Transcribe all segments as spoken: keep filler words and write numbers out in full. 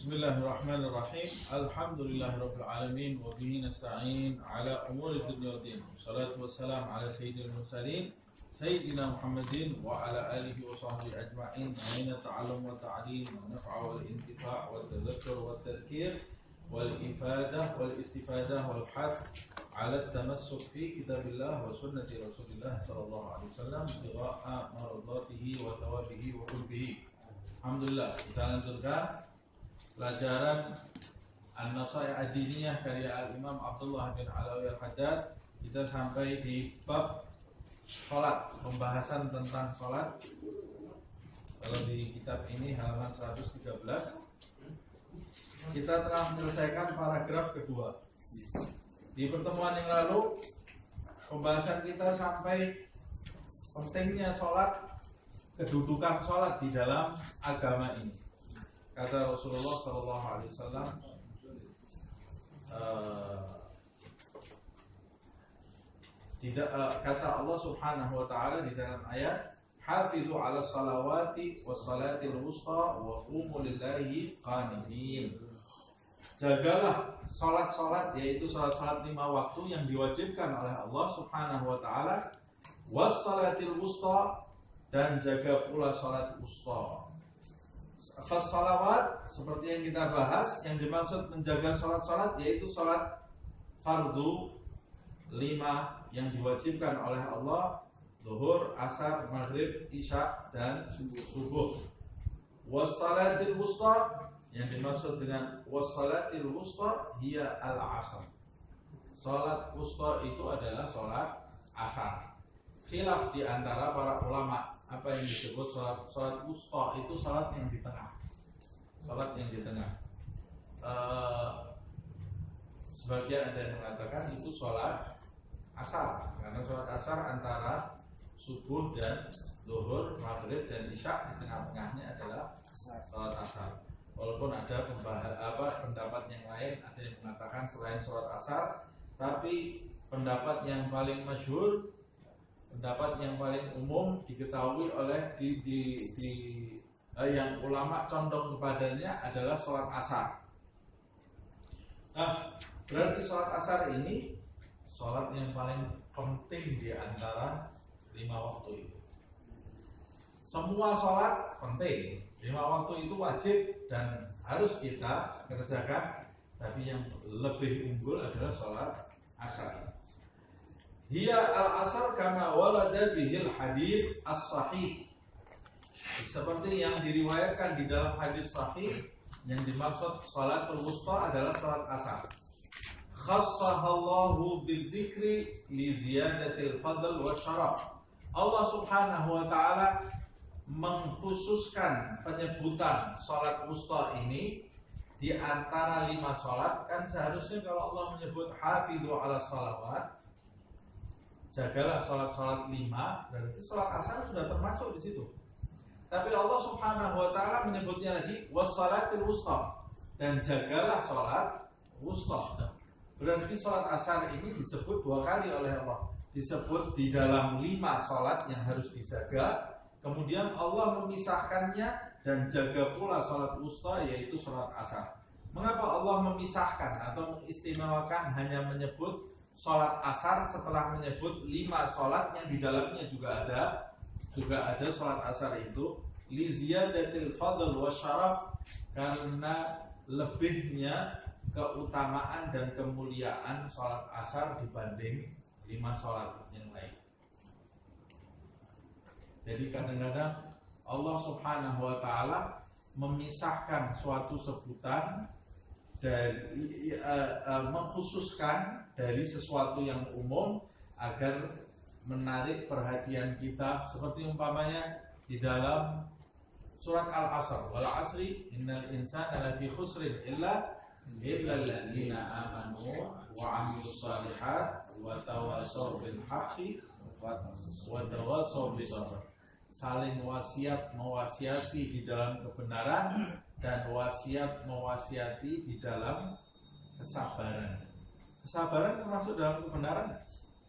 Bismillahirrahmanirrahim. Alhamdulillahirabbil alamin wa bihi nasta'in ala umuri dunya waddin. Shalatu wassalamu ala sayyidil mursalin sayyidina Muhammadin wa ala alihi wa sahbihi ajma'in. Amin ta'allum wa ta'lim wa naf'a wal intifa' wa tadhakkur wa tadhkir wal ifadah wal istifadah wal hath ala tamassuk fi kitabillah wa sunnati Rasulillah sallallahu alaihi wasallam biwa'a maradatihi wa thawabihi wa qurbihi. Alhamdulillah, kita lanjutkan pelajaran An-Nasaih Ad-Diniyah karya Al-Imam Abdullah bin Alawi Al-Haddad. Kita sampai di bab sholat, pembahasan tentang sholat. Kalau di kitab ini halaman seratus tiga belas. Kita telah menyelesaikan paragraf kedua. Di pertemuan yang lalu pembahasan kita sampai pentingnya sholat, kedudukan sholat di dalam agama ini. Kata Rasulullah Sallallahu Alaihi Wasallam, uh, tidak uh, kata Allah Subhanahu Wa Taala di dalam ayat, "Hafizu ala salawati was salatil wusta wa qumu lillahi qanitin." Jagalah salat-salat, yaitu salat-salat lima waktu yang diwajibkan oleh Allah Subhanahu Wa Taala, was salatil wusta, dan jaga pula salat wusta. Salawat seperti yang kita bahas, yang dimaksud menjaga salat-salat yaitu salat fardu lima yang diwajibkan oleh Allah, zuhur, asar, maghrib, isya, dan subuh. Wassalatil wusta, yang dimaksud dengan wassalatil wusta hiya al-asr. Salat wusta itu adalah salat asar. Khilaf di antara para ulama, apa yang disebut salat salat wusta itu salat yang di tengah. Salat yang di tengah. Uh, sebagian ada yang mengatakan itu salat asar, karena salat asar antara subuh dan zuhur, maghrib dan isya, di tengah-tengahnya adalah salat asar. Walaupun ada pembahas, apa, pendapat yang lain, ada yang mengatakan selain salat asar, tapi pendapat yang paling masyhur, pendapat yang paling umum diketahui oleh di, di, di eh, yang ulama condong kepadanya adalah sholat asar. Nah, berarti sholat asar ini sholat yang paling penting di antara lima waktu itu. Semua sholat penting, lima waktu itu wajib dan harus kita kerjakan, tapi yang lebih unggul adalah sholat asar. Hiya al-asar kama walada bihil hadits as-sahih. Seperti yang diriwayatkan di dalam hadis sahih, yang dimaksud salatul wusta adalah salat asar. Khassahallahu bidzikri li ziyadatil fadl wa syaraf. Allah Subhanahu wa taala mengkhususkan penyebutan salat wusta ini di antara lima salat. Kan seharusnya kalau Allah menyebut hafidhu ala salawat, jagalah salat-salat lima, berarti salat asar sudah termasuk di situ. Tapi Allah Subhanahu wa taala menyebutnya lagi wassalatil wusta, dan jagalah salat wusta. Berarti salat asar ini disebut dua kali oleh Allah. Disebut di dalam lima salat yang harus dijaga, kemudian Allah memisahkannya dan jaga pula salat wusta, yaitu salat asar. Mengapa Allah memisahkan atau mengistimewakan hanya menyebut sholat asar setelah menyebut lima sholat yang di dalamnya juga ada juga ada sholat asar itu? Li ziyadatil fadl wa syaraf, karena lebihnya keutamaan dan kemuliaan sholat asar dibanding lima sholat yang lain. Jadi kadang-kadang Allah Subhanahu wa taala memisahkan suatu sebutan dari uh, uh, mengkhususkan dari sesuatu yang umum agar menarik perhatian kita, seperti umpamanya di dalam surat Al-Asr, wal asri innal insana lafi khusrin illa illa alladziina amanu wa 'amilus shalihat wa tawassaw bil haqqi wa tawassaw bis sabr. Saling wasiat mewasiati di dalam kebenaran dan wasiat mewasiati di dalam kesabaran. Kesabaran termasuk dalam kebenaran,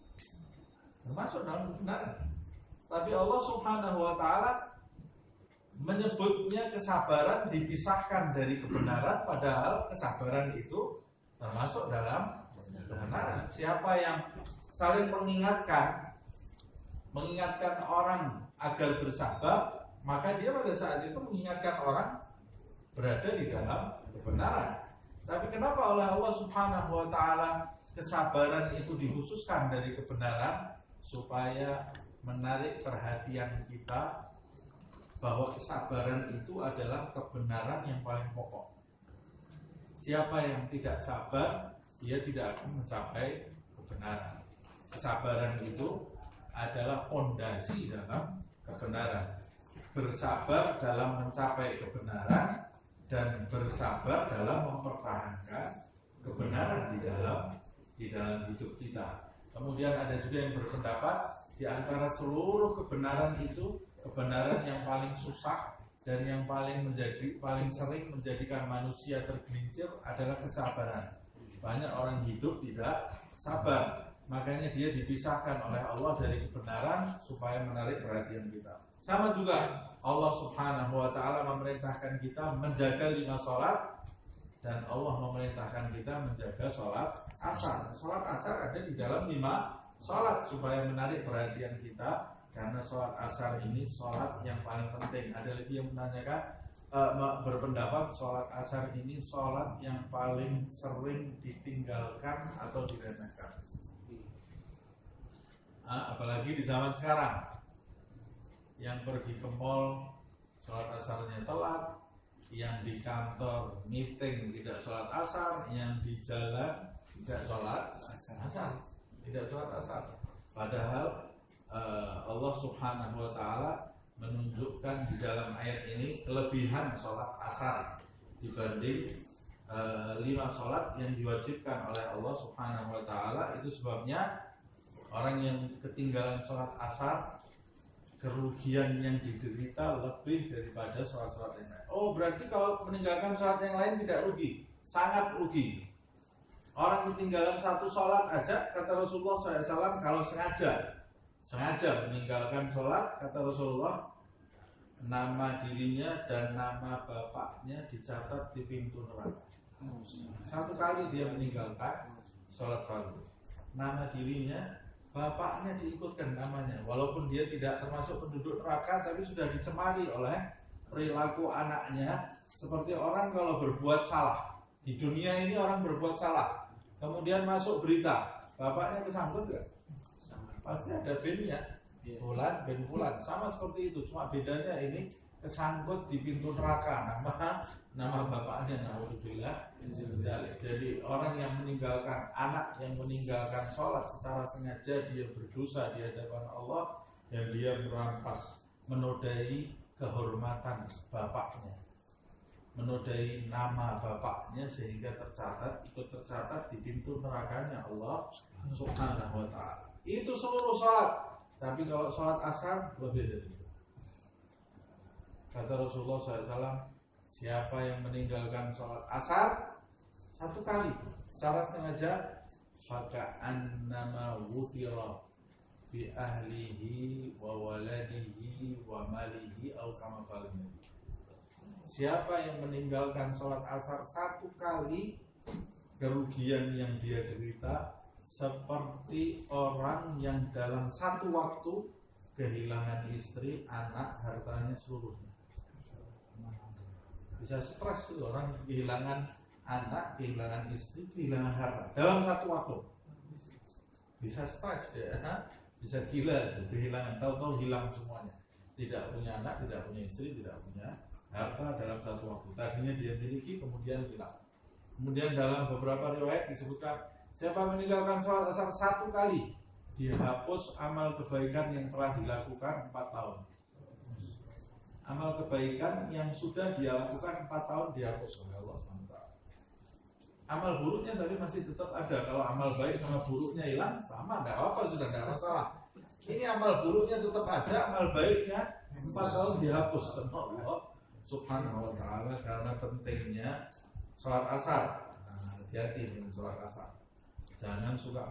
termasuk dalam kebenaran. Tapi Allah Subhanahu wa taala menyebutnya kesabaran dipisahkan dari kebenaran, padahal kesabaran itu termasuk dalam kebenaran. Siapa yang saling mengingatkan, mengingatkan orang agar bersabar, maka dia pada saat itu mengingatkan orang berada di dalam kebenaran. Tapi kenapa oleh Allah Subhanahu wa Ta'ala kesabaran itu dikhususkan dari kebenaran? Supaya menarik perhatian kita bahwa kesabaran itu adalah kebenaran yang paling pokok. Siapa yang tidak sabar, dia tidak akan mencapai kebenaran. Kesabaran itu adalah pondasi dalam kebenaran. Bersabar dalam mencapai kebenaran dan bersabar dalam mempertahankan kebenaran di dalam di dalam hidup kita. Kemudian ada juga yang berpendapat di antara seluruh kebenaran itu, kebenaran yang paling susah dan yang paling menjadi paling sering menjadikan manusia tergelincir adalah kesabaran. Banyak orang hidup tidak sabar, makanya dia dipisahkan oleh Allah dari kebenaran supaya menarik perhatian kita. Sama juga Allah Subhanahu wa Ta'ala memerintahkan kita menjaga lima sholat, dan Allah memerintahkan kita menjaga sholat asar. Sholat asar ada di dalam lima sholat supaya menarik perhatian kita, karena sholat asar ini sholat yang paling penting. Ada lagi yang menanyakan, uh, berpendapat sholat asar ini sholat yang paling sering ditinggalkan atau diremehkan. Uh, apalagi di zaman sekarang, yang pergi ke mall sholat asarnya telat, yang di kantor meeting tidak sholat asar, yang di jalan tidak sholat asar, tidak sholat asar. Padahal uh, Allah Subhanahu wa Ta'ala menunjukkan di dalam ayat ini kelebihan sholat asar dibanding uh, lima sholat yang diwajibkan oleh Allah Subhanahu wa Ta'ala. Itu sebabnya orang yang ketinggalan sholat asar, kerugian yang diderita lebih daripada sholat-sholat yang lain. Oh, berarti kalau meninggalkan sholat yang lain tidak rugi? Sangat rugi. Orang ketinggalan satu sholat aja, kata Rasulullah shallallahu alaihi wasallam, kalau sengaja sengaja meninggalkan sholat, kata Rasulullah, nama dirinya dan nama bapaknya dicatat di pintu neraka. Satu kali dia meninggalkan sholat fardu, nama dirinya, bapaknya diikutkan namanya, walaupun dia tidak termasuk penduduk neraka, tapi sudah dicemari oleh perilaku anaknya. Seperti orang kalau berbuat salah di dunia ini, orang berbuat salah, kemudian masuk berita, bapaknya kesangkut nggak? Pasti ada binnya, Fulan bin Fulan, sama seperti itu. Cuma bedanya ini kesangkut di pintu neraka, nama nama bapaknya. Alhamdulillah. Jadi orang yang meninggalkan, anak yang meninggalkan sholat secara sengaja, dia berdosa di hadapan Allah, dan dia merampas, menodai kehormatan bapaknya, menodai nama bapaknya, sehingga tercatat, ikut tercatat di pintu nerakanya Allah Subhanahu wa Ta'ala. Itu seluruh sholat. Tapi kalau sholat asar lebih dari itu. Kata Rasulullah shallallahu alaihi wasallam, siapa yang meninggalkan sholat asar satu kali secara sengaja, faka'annama wutira bi ahlihi wa waladihi wa malihi au kama qala Nabi. Siapa yang meninggalkan sholat asar satu kali, kerugian yang dia derita seperti orang yang dalam satu waktu kehilangan istri, anak, hartanya seluruhnya. Bisa stres tuh orang kehilangan anak, kehilangan istri, kehilangan harta dalam satu waktu. Bisa stres ya, bisa gila tuh, kehilangan, tahu-tahu hilang semuanya. Tidak punya anak, tidak punya istri, tidak punya harta dalam satu waktu. Tadinya dia miliki, kemudian hilang. Kemudian dalam beberapa riwayat disebutkan, siapa meninggalkan sholat asar satu kali, dihapus amal kebaikan yang telah dilakukan empat tahun. Amal kebaikan yang sudah dia lakukan empat tahun dihapus oleh Allah subhanahu wa taala. Amal buruknya tapi masih tetap ada. Kalau amal baik sama buruknya hilang, sama, tidak apa-apa, sudah tidak masalah. Ini amal buruknya tetap ada, amal baiknya empat tahun dihapus sama Allah subhanahu wa taala, karena pentingnya sholat asar. Nah, hati-hati dengan sholat asar. Jangan suka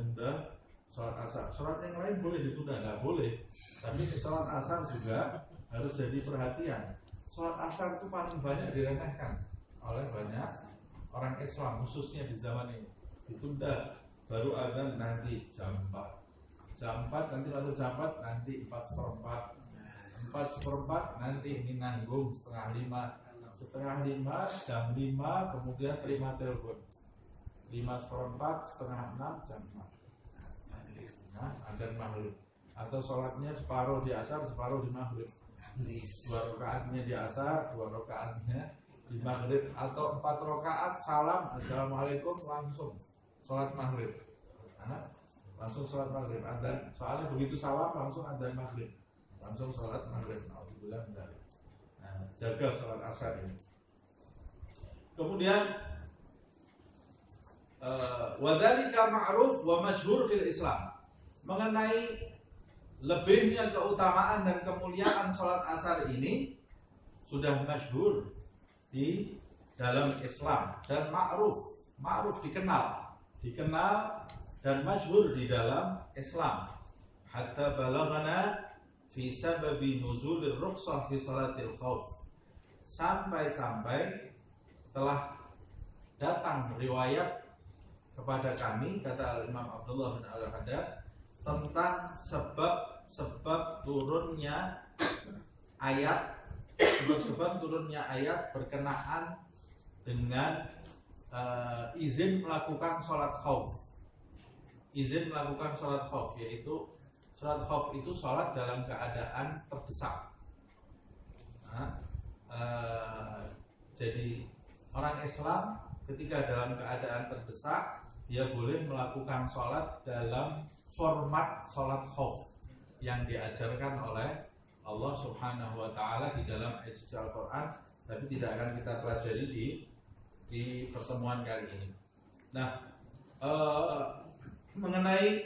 menunda-nunda sholat asar. Sholat yang lain boleh ditunda, nggak boleh. Tapi sholat asar juga harus jadi perhatian. Sholat asar itu paling banyak diremehkan oleh banyak orang Islam, khususnya di zaman ini. Ditunda, baru adzan nanti jam empat, jam empat nanti lalu jam empat nanti empat seperempat, empat seperempat nanti ini nanggung setengah lima, setengah lima jam lima kemudian terima telepon, lima seperempat setengah enam jam enam. Nah, adzan maghrib atau sholatnya separuh di asar separuh di maghrib, dua rakaatnya di asar dua rakaatnya di maghrib, atau empat rakaat salam assalamualaikum langsung sholat maghrib. Nah, langsung sholat maghrib adzan, soalnya begitu salam langsung adzan maghrib, langsung sholat maghrib. Alhamdulillah. Nah, jaga sholat asar ini. Kemudian uh, wadzalika ma'ruf wa masyhur fil Islam. Mengenai lebihnya keutamaan dan kemuliaan sholat asar ini sudah masyhur di dalam Islam dan ma'ruf, ma'ruf dikenal, dikenal dan masyhur di dalam Islam. Hatta balaghana fi sababi nuzulir rukhsah fi salatil khauf. Sampai-sampai telah datang riwayat kepada kami, kata Imam Abdullah bin Al-Haddad, tentang sebab-sebab turunnya ayat, sebab-sebab turunnya ayat berkenaan dengan uh, izin melakukan sholat khauf. Izin melakukan sholat khauf, yaitu sholat khauf itu sholat dalam keadaan terdesak. Nah, uh, jadi orang Islam ketika dalam keadaan terdesak, dia boleh melakukan sholat dalam format sholat khauf yang diajarkan oleh Allah Subhanahu wa Ta'ala di dalam ayat suci Al-Quran, tapi tidak akan kita pelajari di di pertemuan kali ini. Nah, uh, mengenai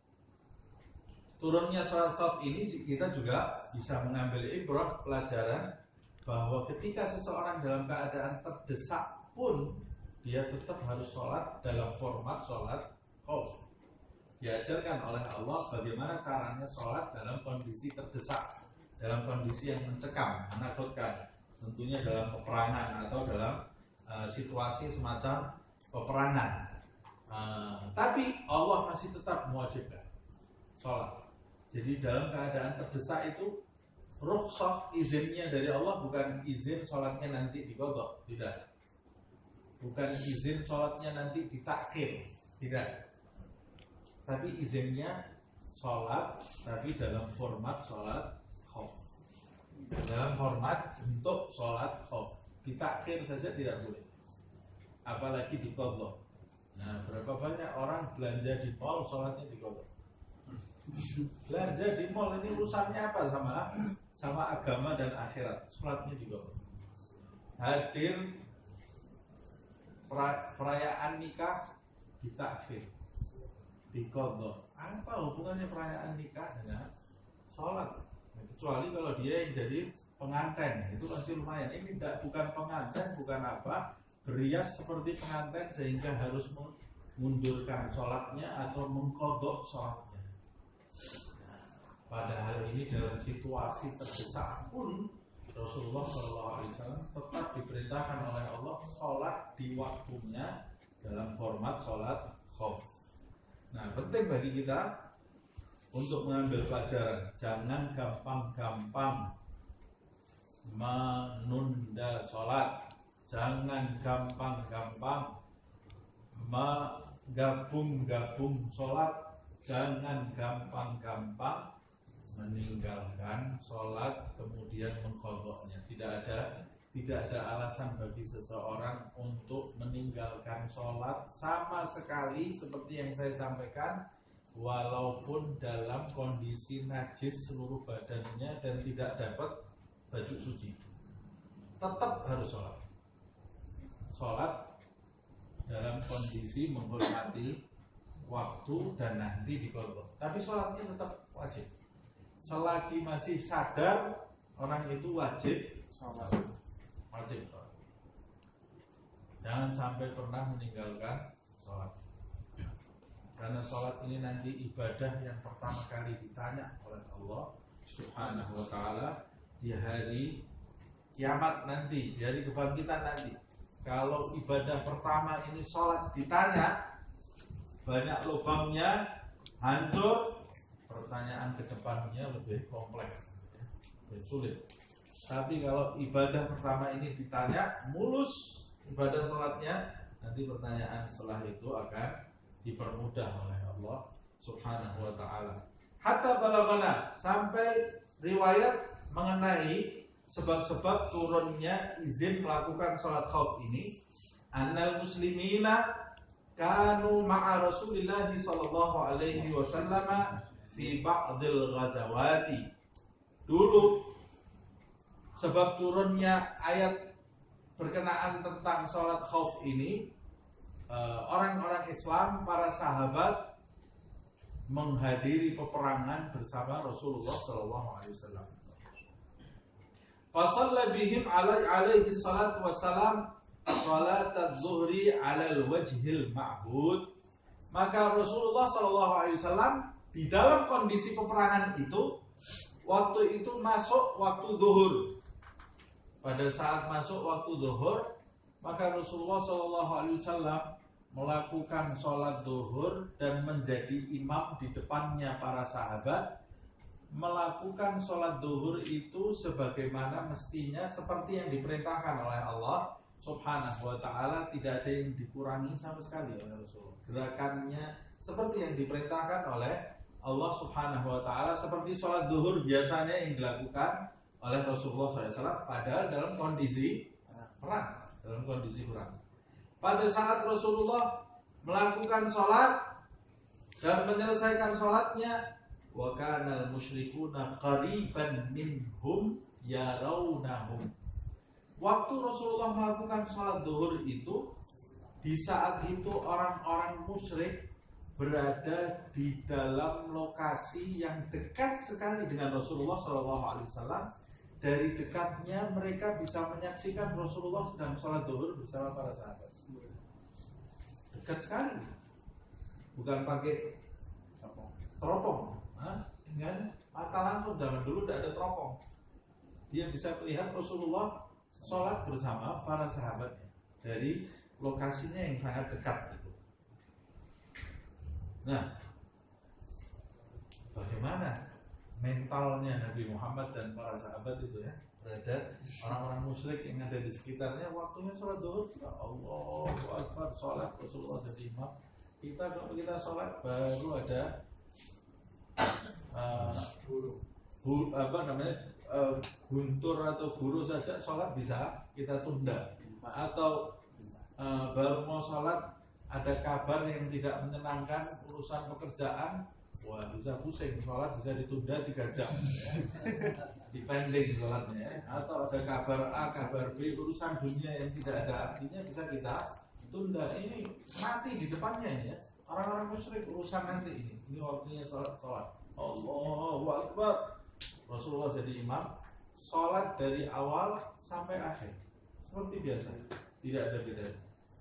turunnya sholat khauf ini kita juga bisa mengambil ibrah, pelajaran bahwa ketika seseorang dalam keadaan terdesak pun dia tetap harus sholat dalam format sholat khauf. Diajarkan oleh Allah bagaimana caranya sholat dalam kondisi terdesak, dalam kondisi yang mencekam, menakutkan, tentunya dalam peperangan atau dalam uh, situasi semacam peperangan. Uh, tapi Allah masih tetap mewajibkan sholat. Jadi dalam keadaan terdesak itu rukhsah, izinnya dari Allah, bukan izin sholatnya nanti diqadha, tidak. Bukan izin sholatnya nanti ditakhir, tidak. Tapi izinnya sholat, tapi dalam format sholat khauf, dalam format untuk sholat khauf. Ditakhir saja tidak boleh, apalagi diqadha. Nah, berapa banyak orang belanja di mall sholatnya diqadha. Belanja di mall ini urusannya apa sama sama agama dan akhirat? Sholatnya diqadha. Hadir perayaan nikah ditakhir, diqadha. Apa hubungannya perayaan nikah dengan sholat? Nah, kecuali kalau dia yang jadi pengantin, itu pasti lumayan. Ini tidak, bukan pengantin, bukan apa, berias seperti pengantin sehingga harus mengundurkan sholatnya atau mengqadha sholatnya. Nah, pada hari ini dalam situasi terdesak pun Rasulullah shallallahu alaihi wasallam tetap diperintahkan oleh Allah sholat di waktunya dalam format sholat khauf. Nah, penting bagi kita untuk mengambil pelajaran, jangan gampang-gampang menunda sholat, jangan gampang-gampang menggabung-gabung sholat, jangan gampang-gampang meninggalkan sholat kemudian mengqadhanya. Tidak ada tidak ada alasan bagi seseorang untuk meninggalkan sholat sama sekali, seperti yang saya sampaikan, walaupun dalam kondisi najis seluruh badannya dan tidak dapat baju suci, tetap harus sholat. Sholat dalam kondisi menghormati waktu dan nanti diqadha, tapi sholatnya tetap wajib. Selagi masih sadar, orang itu wajib sholat. Wajib sholat. Jangan sampai pernah meninggalkan sholat. Karena sholat ini nanti ibadah yang pertama kali ditanya oleh Allah Subhanahu wa Ta'ala di hari kiamat nanti, di hari kebangkitan nanti. Kalau ibadah pertama ini sholat ditanya, banyak lubangnya, hancur, pertanyaan ke depannya lebih kompleks, lebih sulit. Tapi kalau ibadah pertama ini ditanya, mulus ibadah sholatnya, nanti pertanyaan setelah itu akan dipermudah oleh Allah Subhanahu wa ta'ala. Hatta balagana, sampai riwayat mengenai sebab-sebab turunnya izin melakukan sholat khauf ini, annal muslimina kanu ma'a Rasulillah sallallahu alaihi wasallam fi ba'dil ghazawati. Dulu sebab turunnya ayat berkenaan tentang sholat khauf ini, orang-orang Islam, para sahabat menghadiri peperangan bersama Rasulullah sallallahu alaihi wasallam. Fasalla bihim alaihi salatu wassalam salat az-zuhri ala al-wajhil ma'bud. Maka Rasulullah sallallahu alaihi wasallam di dalam kondisi peperangan itu, waktu itu masuk waktu zuhur. Pada saat masuk waktu zuhur, maka Rasulullah sallallahu alaihi wasallam melakukan sholat zuhur dan menjadi imam di depannya para sahabat, melakukan sholat zuhur itu sebagaimana mestinya, seperti yang diperintahkan oleh Allah Subhanahu wa ta'ala, tidak ada yang dikurangi sama sekali oleh Rasulullah. Gerakannya seperti yang diperintahkan oleh Allah Subhanahu wa ta'ala, seperti sholat zuhur biasanya yang dilakukan oleh Rasulullah shallallahu alaihi wasallam, padahal dalam kondisi perang, dalam kondisi perang. Pada saat Rasulullah melakukan sholat dan menyelesaikan sholatnya, wa kanal musyrikuna qariban minhum yarawnahum. Waktu Rasulullah melakukan sholat zuhur itu, di saat itu orang-orang musyrik berada di dalam lokasi yang dekat sekali dengan Rasulullah shallallahu alaihi wasallam. Dari dekatnya mereka bisa menyaksikan Rasulullah sedang sholat zuhur bersama para sahabat. Dekat sekali, bukan pakai teropong, nah, dengan mata langsung. Zaman dulu tidak ada teropong, dia bisa melihat Rasulullah sholat bersama para sahabatnya dari lokasinya yang sangat dekat itu. Nah, bagaimana mentalnya Nabi Muhammad dan para sahabat itu ya, berada orang-orang musyrik yang ada di sekitarnya, waktunya sholat zuhur, Allahu Akbar, sholat Rasulullah jadi imam. Kita kalau kita sholat baru ada uh, bu, apa namanya uh, guntur atau guru saja sholat bisa kita tunda, atau uh, baru mau sholat ada kabar yang tidak menyenangkan, urusan pekerjaan, wah bisa pusing, sholat bisa ditunda tiga jam ya. Dipending sholatnya, atau ada kabar A, kabar B, urusan dunia yang tidak ada artinya bisa kita tunda. Ini mati di depannya ya, orang-orang musyrik urusan nanti ini. Ini waktunya sholat, sholat. Allahu Akbar, Rasulullah jadi imam, sholat dari awal sampai akhir seperti biasa, tidak ada bedanya.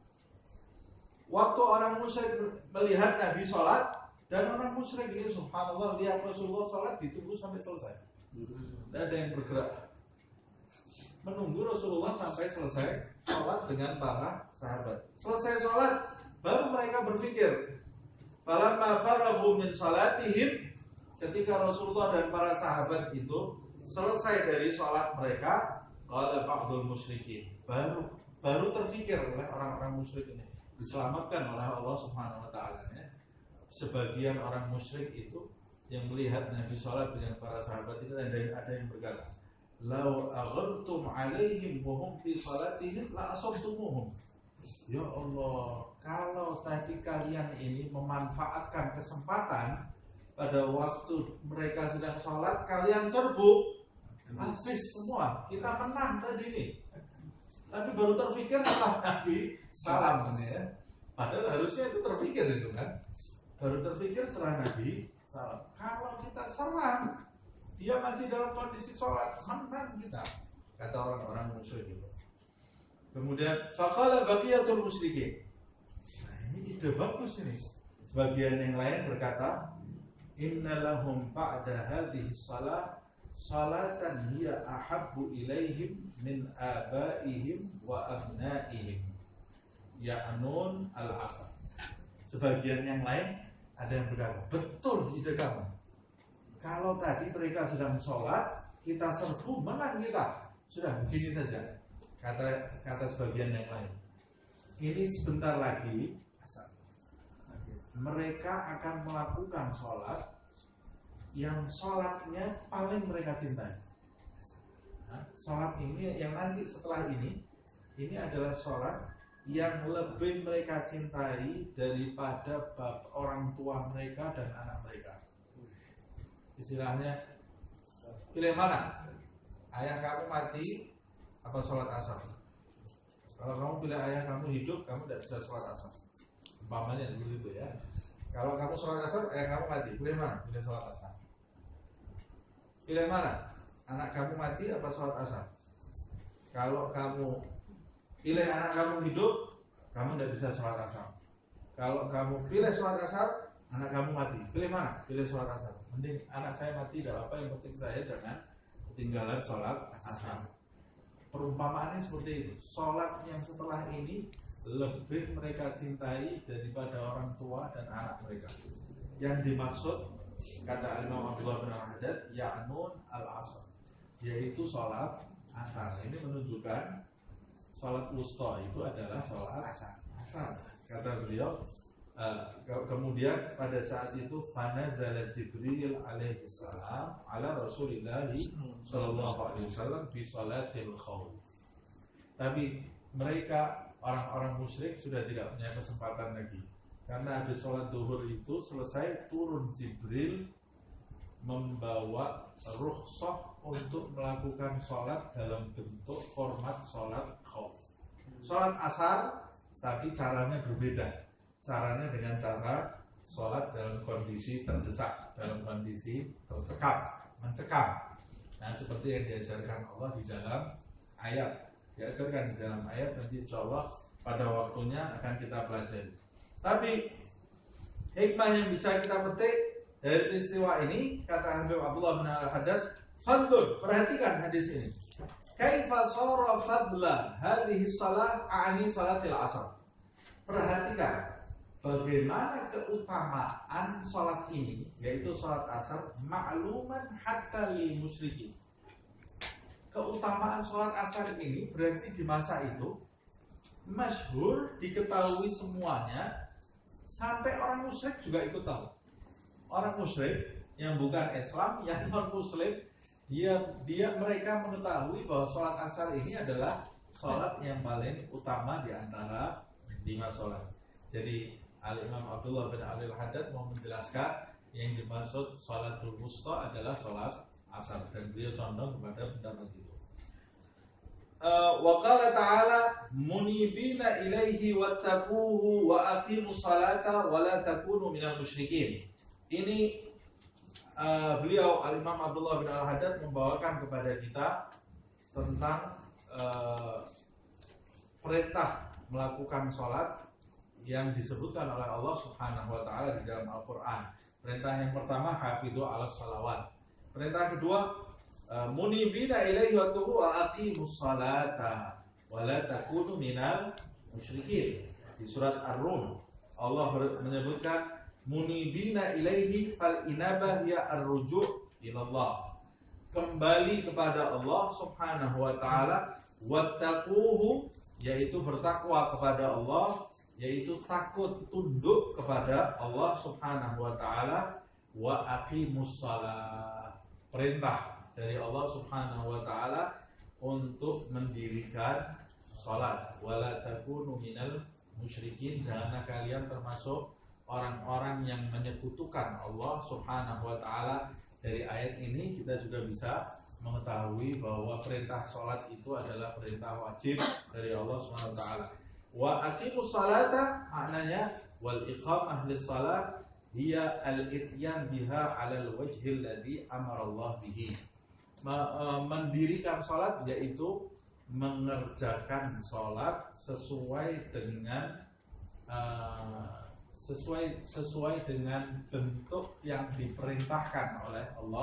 Waktu orang musyrik melihat Nabi sholat, dan orang musyrik ini subhanallah lihat Rasulullah sholat ditunggu sampai selesai. Tidak ada yang bergerak, menunggu Rasulullah sampai selesai sholat dengan para sahabat. Selesai sholat, baru mereka berpikir. Falamma faraghu min salatihim, ketika Rasulullah dan para sahabat itu selesai dari sholat mereka, qala ba'dul musyrikin, baru baru terfikir oleh orang-orang musyrik ini, diselamatkan oleh Allah Subhanahu wa ta'ala. Sebagian orang musyrik itu yang melihat Nabi sholat dengan para sahabat itu, ada, ada yang berkata, lau aghartum alaihim wahum fi salatihim la asabtumuhum. Ya Allah, kalau tadi kalian ini memanfaatkan kesempatan pada waktu mereka sedang sholat, kalian serbu, habis semua, kita menang tadi nih. Tapi baru terpikir setelah Nabi salam ya. Padahal harusnya itu terpikir itu kan, baru terpikir setelah Nabi salam. Kalau kita serang, dia masih dalam kondisi sholat, menang kita, kata orang-orang musyrik itu. Kemudian faqala baqiyatul musyrikin. Nah, ini ide bagus ini. Sebagian yang lain berkata, innalahum ba'da hadhihi shalah salatan hiya ahabbu ilaihim min abaihim wa abnaihim ya'nun al-asr. Sebagian yang lain ada yang berkata, betul ide kamu. Kalau tadi mereka sedang sholat, kita serbu, menang kita. Sudah begini saja. Kata kata sebagian yang lain. Ini sebentar lagi asar. Mereka akan melakukan sholat yang sholatnya paling mereka cintai. Nah, sholat ini yang nanti setelah ini, ini adalah sholat yang lebih mereka cintai daripada bab orang tua mereka dan anak mereka. Istilahnya, pilih mana? Ayah kamu mati apa sholat asar? Kalau kamu pilih ayah kamu hidup, kamu tidak bisa sholat asar. Umpamanya begitu ya. Kalau kamu sholat asar, ayah kamu mati, pilih mana? Pilih sholat asar. Pilih mana? Anak kamu mati apa sholat asar? Kalau kamu pilih anak kamu hidup, kamu tidak bisa sholat asar. Kalau kamu pilih sholat asar, anak kamu mati, pilih mana? Pilih sholat asar. Mending anak saya mati, tidak apa, yang penting saya jangan ketinggalan sholat asar. Perumpamaannya seperti itu. Sholat yang setelah ini lebih mereka cintai daripada orang tua dan anak mereka. Yang dimaksud, kata Imam Abdullah bin Al-Haddad, ya'nun al-asr, yaitu sholat asar. Ini menunjukkan sholat wusta itu adalah sholat asar. asar. Kata beliau, uh, ke- kemudian pada saat itu fanazala Jibril alaihi salam ala Rasulillah sallallahu alaihi wasallam bi sholatil khawf. Tapi mereka orang-orang musyrik sudah tidak punya kesempatan lagi, karena habis sholat duhur itu selesai, turun Jibril membawa rukhsah untuk melakukan sholat dalam bentuk format sholat khauf. Sholat asar, tapi caranya berbeda. Caranya dengan cara sholat dalam kondisi terdesak, dalam kondisi tercekam, mencekam. Nah, seperti yang diajarkan Allah di dalam ayat. Diajarkan di dalam ayat, nanti insya Allah pada waktunya akan kita pelajari. Tapi hikmah yang bisa kita petik dari peristiwa ini, kata Habib Abdullah bin Al-Haddad, fanzur, perhatikan hadis ini. Kaifa shara fadla hadhihi shalah a'ni salatil asar. Perhatikan bagaimana keutamaan salat ini, yaitu salat asar, ma'luman hatta lil musyrikin. Keutamaan salat asar ini berarti di masa itu masyhur, diketahui semuanya, sampai orang musyrik juga ikut tahu. Orang musyrik yang bukan Islam, yang non Muslim, dia dia mereka mengetahui bahwa sholat asar ini adalah sholat yang paling utama di antara lima sholat. Jadi Al Imam Abdullah bin Al-Haddad mau menjelaskan yang dimaksud sholatul wusta adalah sholat asar, dan beliau condong kepada pendapat itu. Wa qala ta'ala munibina ilaihi wattaquhu wa aqimus salata wa la takunu minal musyrikin. Ini uh, beliau Al-Imam Abdullah bin Al-Haddad membawakan kepada kita tentang uh, perintah melakukan sholat yang disebutkan oleh Allah Subhanahu wa taala di dalam Al-Qur'an. Perintah yang pertama, hafidhu 'alas shalawat. Perintah kedua, uh, munibina ilaihi wa aqimus salata wa la takunu minal musyrikin. Di surat Ar-Rum Allah menyebutkan munibina ilaihi fal inabah ya ar-ruju' ilallah, kembali kepada Allah Subhanahu wa taala, wattaquhu, yaitu bertakwa kepada Allah, yaitu takut tunduk kepada Allah Subhanahu wa taala, wa aqimus shalah, perintah dari Allah Subhanahu wa taala untuk mendirikan salat, wala takunu minal musyrikin, janganlah kalian termasuk orang-orang yang menyekutukan Allah Subhanahu wa taala. Dari ayat ini kita juga bisa mengetahui bahwa perintah salat itu adalah perintah wajib dari Allah Subhanahu wa taala. Wa aqimus salata, maknanya wal iqamah lis salat hiya al-ityan biha 'alal wajhil ladzi amara Allah bihi. Mendirikan salat yaitu mengerjakan salat sesuai dengan uh, sesuai sesuai dengan bentuk yang diperintahkan oleh Allah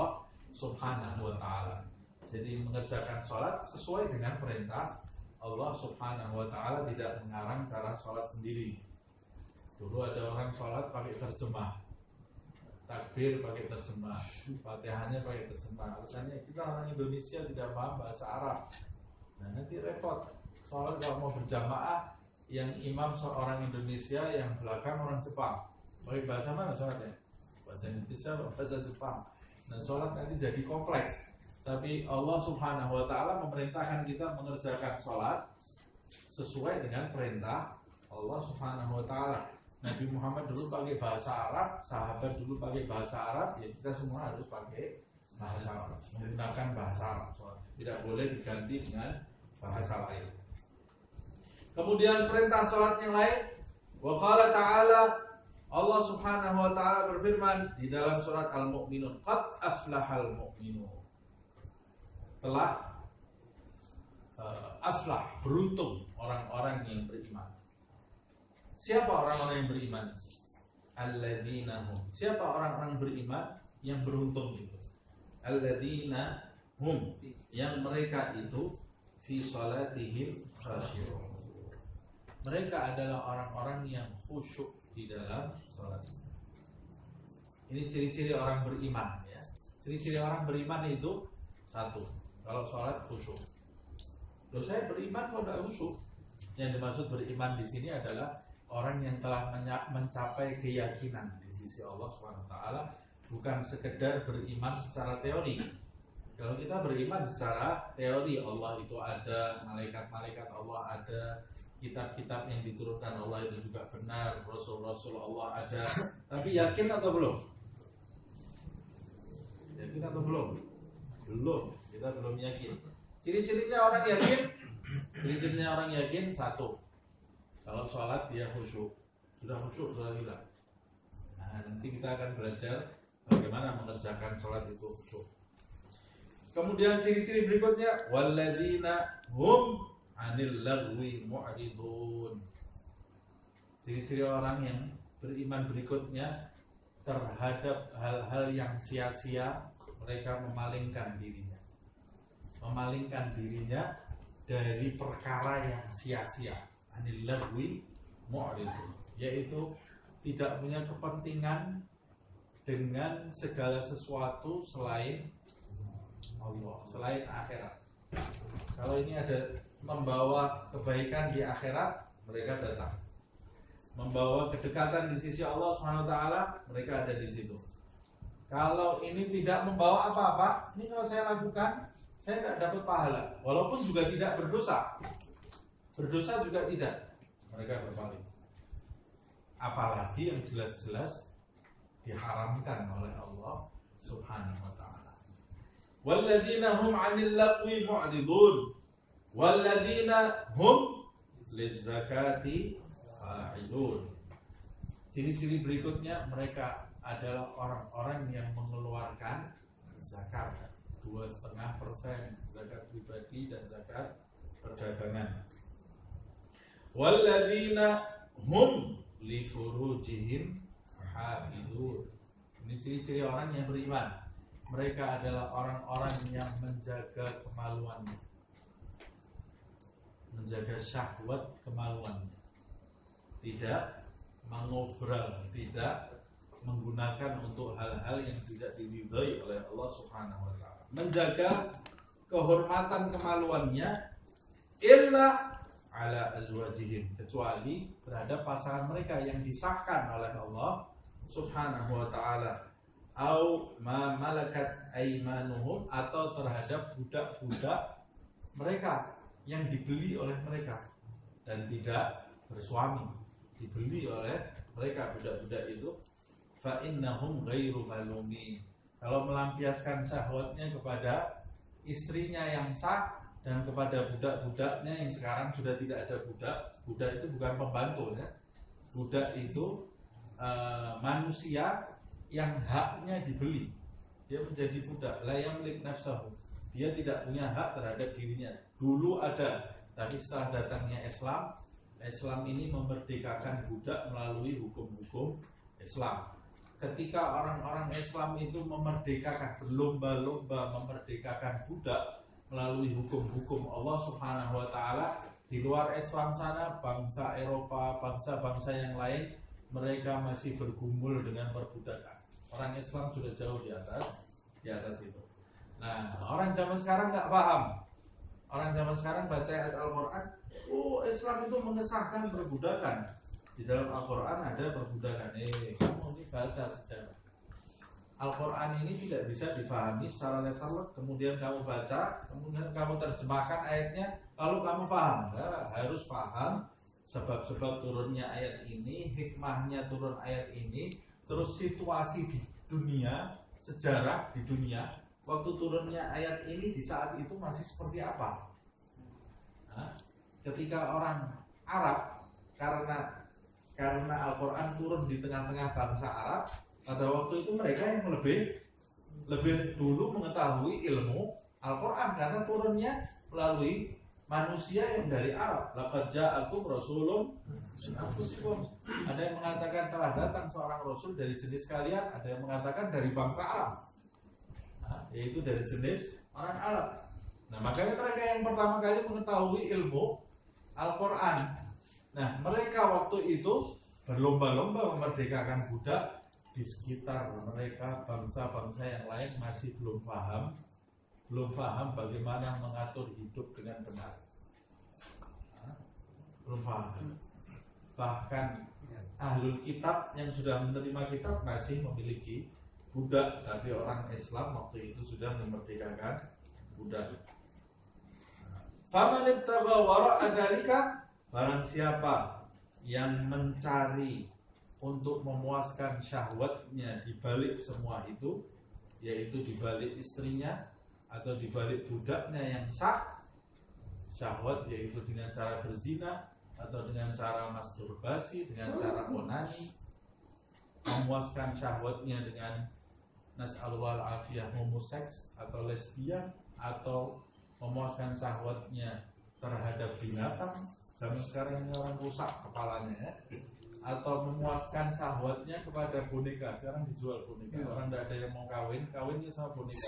Subhanahu wa ta'ala. Jadi mengerjakan sholat sesuai dengan perintah Allah Subhanahu wa ta'ala, tidak mengarang cara sholat sendiri. Dulu ada orang sholat pakai terjemah, takbir pakai terjemah, Fatihahnya pakai terjemah. Alasannya kita orang Indonesia tidak paham bahasa Arab. Nah nanti repot. Sholat kalau mau berjamaah, yang imam seorang Indonesia, yang belakang orang Jepang. Pakai bahasa mana sholatnya? Bahasa Indonesia, bahasa Jepang. Dan sholat nanti jadi kompleks. Tapi Allah Subhanahu wa ta'ala memerintahkan kita mengerjakan sholat sesuai dengan perintah Allah Subhanahu wa ta'ala. Nabi Muhammad dulu pakai bahasa Arab, sahabat dulu pakai bahasa Arab, ya kita semua harus pakai bahasa Arab, menggunakan bahasa Arab. Tidak boleh diganti dengan bahasa lain. Kemudian perintah sholat yang lain, wa qala ta'ala, Allah Subhanahu wa ta'ala berfirman di dalam surat Al-Mu'minun, qad aflahal mu'minun. Telah uh, aflah, beruntung orang-orang yang beriman. Siapa orang-orang yang beriman? Alladzina hum. Siapa orang-orang beriman yang beruntung itu? Alladzina hum, yang mereka itu fi salatihim khashi'un. Mereka adalah orang-orang yang khusyuk di dalam salat. Ini ciri-ciri orang beriman ya. Ciri-ciri orang beriman itu satu, kalau salat khusyuk. Loh, saya beriman kok enggak khusyuk? Yang dimaksud beriman di sini adalah orang yang telah mencapai keyakinan di sisi Allah subhanahu wa taala, bukan sekedar beriman secara teori. Kalau kita beriman secara teori, Allah itu ada, malaikat-malaikat Allah ada, kitab-kitab yang diturunkan Allah itu juga benar, Rasul-Rasul Allah ada, tapi yakin atau belum? Yakin atau belum? Belum, kita belum yakin. Ciri-cirinya orang yakin, ciri-cirinya orang yakin satu, kalau sholat dia khusyuk. Sudah khusyuk, sudah bilang. Nah, nanti kita akan belajar bagaimana mengerjakan sholat itu khusyuk. Kemudian ciri-ciri berikutnya, walladzina hum 'anil lagwi mu'ridun. Ciri-ciri orang yang beriman berikutnya, terhadap hal-hal yang sia-sia mereka memalingkan dirinya. Memalingkan dirinya dari perkara yang sia-sia. Anil lagwi mu'ridun, yaitu tidak punya kepentingan dengan segala sesuatu selain Allah, selain akhirat. Kalau ini ada membawa kebaikan di akhirat, mereka datang. Membawa kedekatan di sisi Allah subhanahu wa taala, mereka ada di situ. Kalau ini tidak membawa apa-apa, ini kalau saya lakukan, saya tidak dapat pahala, walaupun juga tidak berdosa. Berdosa juga tidak, mereka berpaling. Apalagi yang jelas-jelas diharamkan oleh Allah subhanahu wa ta'ala. Walladzina hum 'anil lagwi mu'ridun, walladzina hum lizzakati fa'ilun. Ciri-ciri berikutnya, mereka adalah orang-orang yang mengeluarkan zakat dua setengah persen, zakat pribadi dan zakat perdagangan. Walladzina hum li furujihim hafizun. Ini ciri-ciri orang yang beriman. Mereka adalah orang-orang yang menjaga kemaluannya, menjaga syahwat kemaluannya, tidak mengobral, tidak menggunakan untuk hal-hal yang tidak diridhai oleh Allah subhanahu wa ta'ala. Menjaga kehormatan kemaluannya illa ala azwajihim, kecuali terhadap pasangan mereka yang disahkan oleh Allah subhanahu wa ta'ala, au ma malakat aimanuhum, atau terhadap budak-budak mereka yang dibeli oleh mereka dan tidak bersuami, dibeli oleh mereka budak-budak itu. Fa innahum ghairu malumin, kalau melampiaskan syahwatnya kepada istrinya yang sah dan kepada budak-budaknya yang sekarang sudah tidak ada budak. Budak itu bukan pembantu ya. Budak itu uh, manusia yang haknya dibeli. Dia menjadi budak, la yamlik nafsahu. Dia tidak punya hak terhadap dirinya. Dulu ada, tapi setelah datangnya Islam, Islam ini memerdekakan budak melalui hukum-hukum Islam. ketika orang-orang Islam itu memerdekakan, berlomba-lomba memerdekakan budak melalui hukum-hukum Allah Subhanahu wa taala, di luar Islam sana bangsa Eropa, bangsa-bangsa yang lain mereka masih bergumul dengan perbudakan. Orang Islam sudah jauh di atas di atas itu. Nah, orang zaman sekarang nggak paham. Orang zaman sekarang baca ayat Al-Quran, oh Islam itu mengesahkan perbudakan. Di dalam Al-Quran ada perbudakan. Eh, kamu ini baca sejarah. Al-Quran ini tidak bisa dipahami secara letterlek, kemudian kamu baca, kemudian kamu terjemahkan ayatnya, lalu kamu paham. Nah, harus paham sebab-sebab turunnya ayat ini, hikmahnya turun ayat ini, terus situasi di dunia, sejarah di dunia, waktu turunnya ayat ini di saat itu masih seperti apa? Nah, ketika orang Arab, karena karena Al-Quran turun di tengah-tengah bangsa Arab, pada waktu itu mereka yang lebih lebih dulu mengetahui ilmu Al-Quran karena turunnya melalui manusia yang dari Arab. Laqad ja'akum rasulun min anfusikum. Ada yang mengatakan telah datang seorang rasul dari jenis kalian, ada yang mengatakan dari bangsa Arab. Nah, yaitu dari jenis orang Arab. Nah, makanya mereka yang pertama kali mengetahui ilmu Al-Quran. Nah, mereka waktu itu berlomba-lomba memerdekakan budak. Di sekitar mereka bangsa-bangsa yang lain masih belum paham, belum paham bagaimana mengatur hidup dengan benar. Nah, belum paham. Bahkan ahlul kitab yang sudah menerima kitab masih memiliki budak, tapi orang Islam waktu itu sudah memerdekakan budak. Faman ibtagha wara'a dzalika, barang siapa yang mencari untuk memuaskan syahwatnya di balik semua itu, yaitu di balik istrinya atau di balik budaknya yang sah, syahwat yaitu dengan cara berzina atau dengan cara masturbasi, dengan cara onani, memuaskan syahwatnya dengan nas'alul afiyah homoseks atau lesbian, atau memuaskan syahwatnya terhadap binatang. Zaman sekarang ini orang rusak kepalanya ya. Atau memuaskan syahwatnya kepada boneka. Sekarang dijual boneka. Orang tidak ada yang mau kawin, kawinnya sama boneka.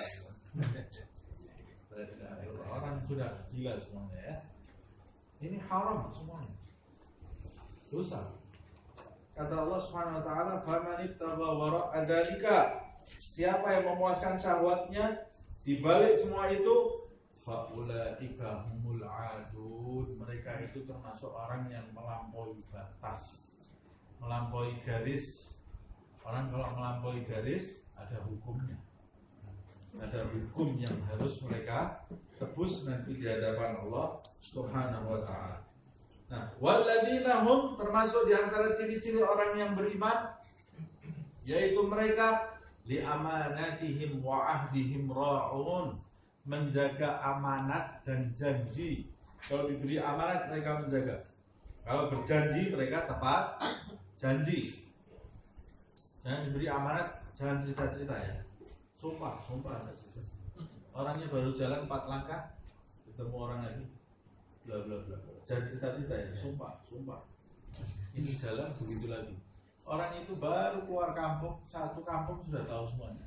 Orang sudah gila semuanya ya. Ini haram semuanya, dosa. Kata Allah Subhanahu wa taala, "Faman ibtagha wara'a dzalika." Siapa yang memuaskan syahwatnya di balik semua itu, faulaika humul adun. Mereka itu termasuk orang yang melampaui batas, melampaui garis. Orang kalau melampaui garis ada hukumnya, ada hukum yang harus mereka tebus nanti di hadapan Allah Subhanahu wa ta'ala. Nah, walladzina hum, termasuk di antara ciri-ciri orang yang beriman, yaitu mereka li amanatihim wa ahdihim ra'un, menjaga amanat dan janji. Kalau diberi amanat mereka menjaga, kalau berjanji mereka tepat janji. Jangan diberi amanat, jangan cerita-cerita ya. Sumpah, sumpah. Orangnya baru jalan empat langkah, ketemu orang lagi, bla bla bla. Jangan cerita-cerita ya, sumpah, sumpah. Ini jalan begitu lagi. Orang itu baru keluar kampung, satu kampung sudah tahu semuanya.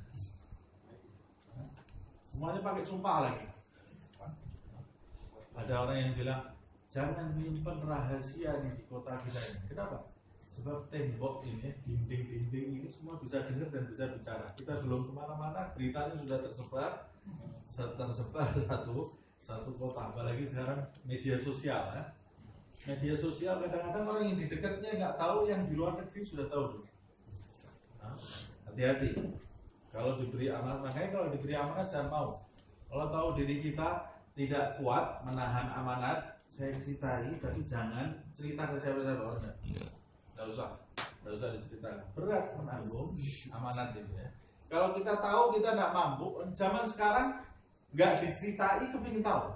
Semuanya pakai sumpah lagi. Ada orang yang bilang, jangan menyimpan rahasia di kota kita ini. Kenapa? Sebab tembok ini, dinding-dinding ini semua bisa dengar dan bisa bicara. Kita belum kemana-mana, beritanya sudah tersebar, tersebar satu satu kota. Apalagi sekarang media sosial ya. Media sosial kadang-kadang orang yang di dekatnya nggak tahu, yang di luar negeri sudah tahu dulu. Nah, hati-hati. Kalau diberi amanat, makanya kalau diberi amanat jangan mau. Kalau tahu diri kita tidak kuat menahan amanat, saya ceritai, tapi jangan cerita ke siapa-siapa. Tidak usah, tidak usah diceritakan. Berat menanggung amanat ini ya. Kalau kita tahu kita tidak mampu, zaman sekarang nggak diceritai, kepingin tahu.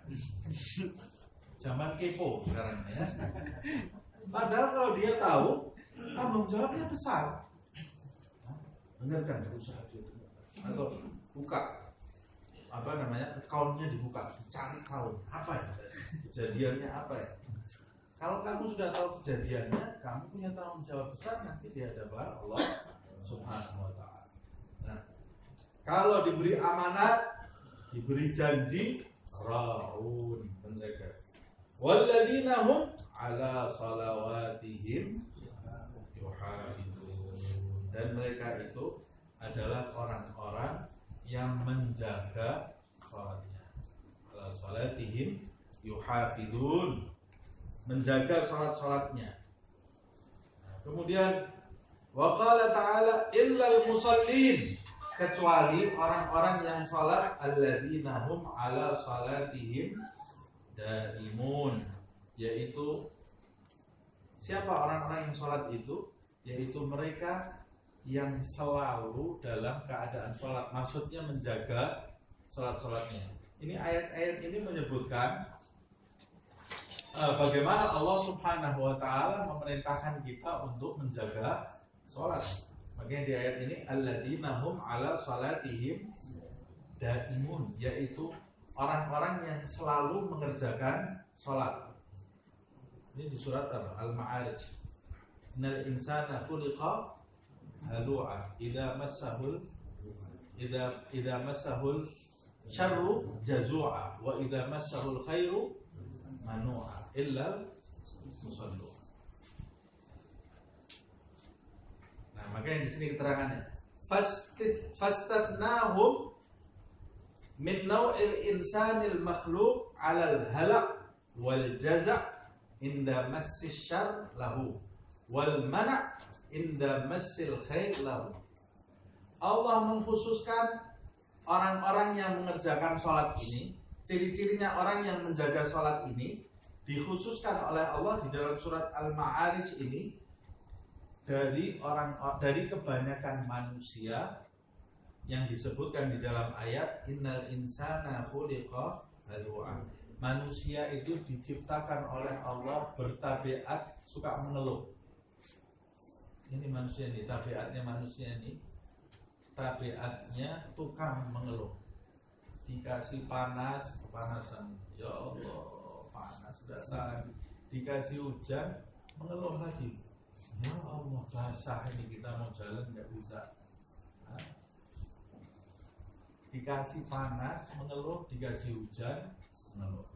Zaman kepo sekarang ya. Padahal kalau dia tahu, tanggung jawabnya besar. Dengarkan, berusaha dia atau buka apa namanya accountnya, dibuka, cari tahu apa ya kejadiannya apa ya. Kalau kamu sudah tahu kejadiannya, kamu punya tanggung jawab besar nanti di hadapan Allah Subhanahu wa ta'ala. Nah, kalau diberi amanat, diberi janji, raun, menjaga. Walladzina hum ala salawatihim yuhafizun. Dan mereka itu adalah orang-orang yang menjaga salatnya. Ala salatihim yuhafizun, menjaga salat-salatnya. Nah, kemudian waqala ta'ala illal musallin, kecuali orang-orang yang salat alladzina hum ala salatihim daimun, yaitu siapa orang-orang yang salat itu? Yaitu mereka yang selalu dalam keadaan salat, maksudnya menjaga salat-salatnya. Ini ayat-ayat ini menyebutkan uh, bagaimana Allah Subhanahu wa ta'ala memerintahkan kita untuk menjaga salat. Makanya di ayat ini alladzina hum ala salatihim daimun, yaitu orang-orang yang selalu mengerjakan salat. Ini di surat Al-Ma'arij. Innal insana khuliqa halu'a idza massahul idza idza massahul syarru jazu'a wa idza massahul khairu manu'a illa musallu. Nah, makanya di sini keterangannya fastathnahum min naw'il insanil makhluq 'alal halaq wal jaza' inda massis syarr lahu wal mana' inda massil khair lahu. Allah mengkhususkan orang-orang yang mengerjakan sholat ini, ciri-cirinya orang yang menjaga sholat ini dikhususkan oleh Allah di dalam surat Al-Ma'arij ini dari orang dari kebanyakan manusia yang disebutkan di dalam ayat innal insana khuliqa halu'a. Manusia itu diciptakan oleh Allah bertabiat suka mengeluh. Ini manusia ini, tabiatnya manusia ini, tabiatnya tukang mengeluh. Dikasih panas, kepanasan, ya Allah, panas datang. Dikasih hujan, mengeluh lagi. Ya Allah, basah ini, kita mau jalan nggak bisa. Hah? Dikasih panas, mengeluh. Dikasih hujan, mengeluh.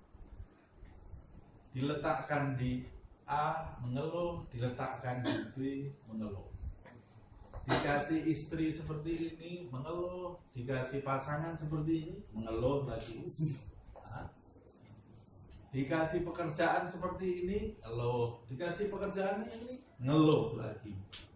Diletakkan di A, mengeluh. Diletakkan di B, mengeluh. Dikasih istri seperti ini, mengeluh. Dikasih pasangan seperti ini, mengeluh lagi. Hah? Dikasih pekerjaan seperti ini, ngeluh. Dikasih pekerjaan ini, ngeluh lagi.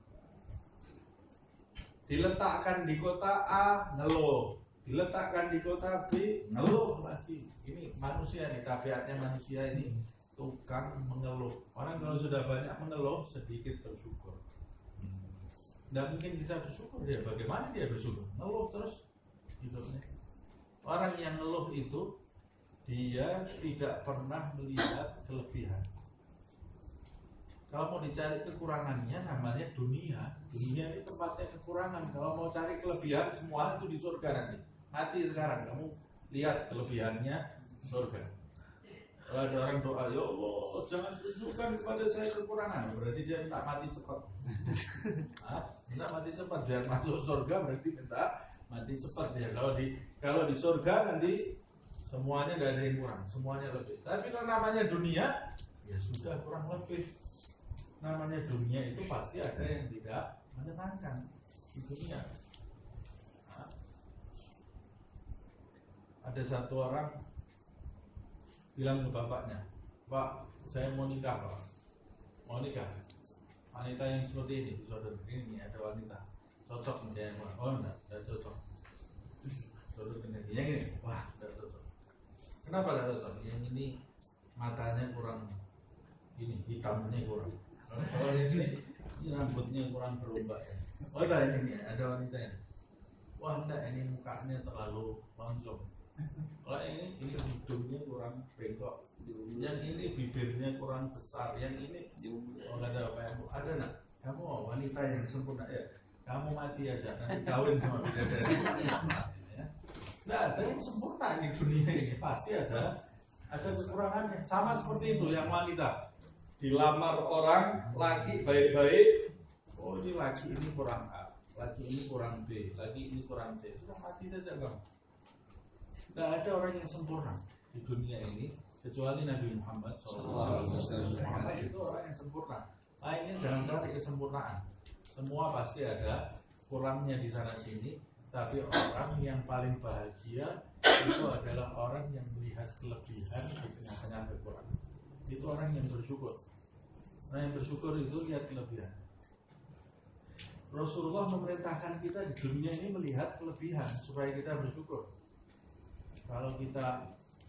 Diletakkan di kota A, ngeluh. Diletakkan di kota B, ngeluh lagi. Ini manusia nih, tabiatnya manusia ini tukang mengeluh. Orang kalau sudah banyak mengeluh, sedikit bersyukur. Tidak mungkin bisa bersyukur dia. Bagaimana dia bersyukur? Ngeluh terus hidupnya. Orang yang ngeluh itu dia tidak pernah melihat kelebihan. Kalau mau dicari kekurangannya, namanya dunia. Dunia ini tempatnya kekurangan. Kalau mau cari kelebihan, semua itu di surga nanti. Mati sekarang, kamu lihat kelebihannya surga. Kalau ada orang doa, ya Allah, jangan tunjukkan kepada saya kekurangan, berarti dia minta mati cepat. Hah? Minta mati cepat biar masuk surga, berarti minta mati cepat ya. Kalau di kalau di surga nanti semuanya tidak ada yang kurang, semuanya lebih. Tapi kalau namanya dunia, ya sudah kurang lebih. Namanya dunia itu pasti ada yang tidak menyenangkan di dunia. Hah? Ada satu orang bilang ke bapaknya, Pak, saya mau nikah, Pak. Mau nikah. Wanita yang seperti ini, saudara, ini ada wanita cocok nih saya. Oh enggak, enggak cocok. Saudara ini, yang ini, wah, enggak cocok. Kenapa enggak cocok? Yang ini matanya kurang, ini hitamnya kurang. Kalau ini, ini rambutnya kurang berombak ya. Oh enggak, ini, ini ada wanita ini. Wah enggak, ini mukanya terlalu lonjong. Kalau ini, ini hidungnya kurang bengkok, yang ini bibirnya kurang besar, yang ini oh nggak ada apa yang ada nak, kamu wanita yang sempurna ya, kamu mati aja nanti kawin sama bidadari. Ya. Nggak ada yang sempurna di dunia ini, pasti ada ada kekurangannya. Sama seperti itu yang wanita dilamar orang laki baik-baik, oh ini laki ini kurang A, lagi ini kurang B, lagi ini kurang C, sudah mati saja kamu. Tidak ada orang yang sempurna di dunia ini kecuali Nabi Muhammad shallallahu alaihi wasallam. Muhammad itu orang yang sempurna. Lainnya jangan cari kesempurnaan. Semua pasti ada kurangnya di sana sini. Tapi orang yang paling bahagia itu adalah orang yang melihat kelebihan di tengah-tengah kekurangan. Itu orang yang bersyukur. Orang yang bersyukur itu lihat kelebihan. Rasulullah memerintahkan kita di dunia ini melihat kelebihan supaya kita bersyukur. Kalau kita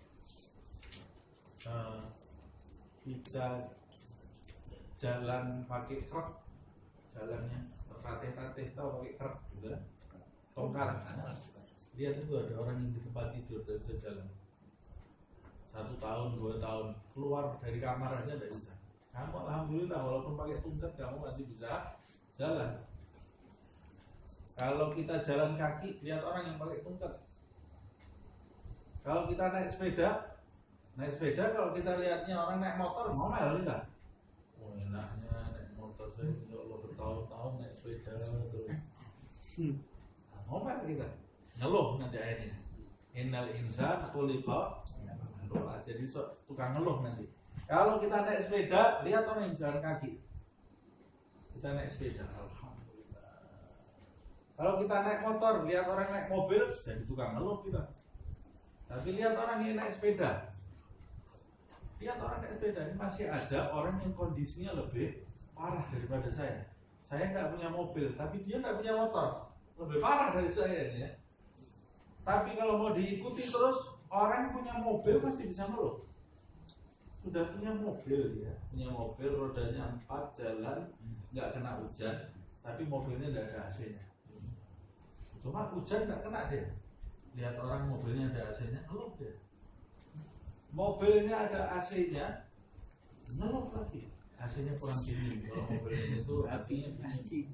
uh, kita jalan pakai truk, jalannya tertatih-tatih, tahu pakai truk juga, tongkar. Lihat itu ada orang yang di tempat tidur dari jalan satu tahun, dua tahun, keluar dari kamar aja tidak bisa. Kamu alhamdulillah walaupun pakai tungkat kamu masih bisa jalan. Kalau kita jalan kaki, lihat orang yang pakai tungkat. Kalau kita naik sepeda, naik sepeda kalau kita lihatnya orang naik motor, ngomel kita. Oh enaknya naik motor, saya ya Allah bertahun-tahun naik sepeda terus. Nah, ngomel kita, ngeluh nanti akhirnya. Innal insan khuliqa halu'a. Jadi so, tukang ngeluh nanti. Kalau kita naik sepeda, lihat orang yang jalan kaki. Kita naik sepeda, alhamdulillah. Kalau kita naik motor, lihat orang naik mobil, jadi tukang ngeluh kita. Tapi lihat orang yang naik sepeda. Lihat orang naik sepeda, ini masih ada orang yang kondisinya lebih parah daripada saya. Saya nggak punya mobil, tapi dia nggak punya motor, lebih parah dari saya ya. Tapi kalau mau diikuti terus, orang yang punya mobil masih bisa ngeluh. Sudah punya mobil ya, punya mobil rodanya empat, jalan nggak kena hujan, tapi mobilnya nggak ada A C-nya. Cuma hujan nggak kena dia. Lihat orang mobilnya ada A C-nya, ngeluh dia. Mobilnya ada A C-nya, ngeluh lagi. A C-nya kurang dingin. Kalau mobilnya itu artinya dingin.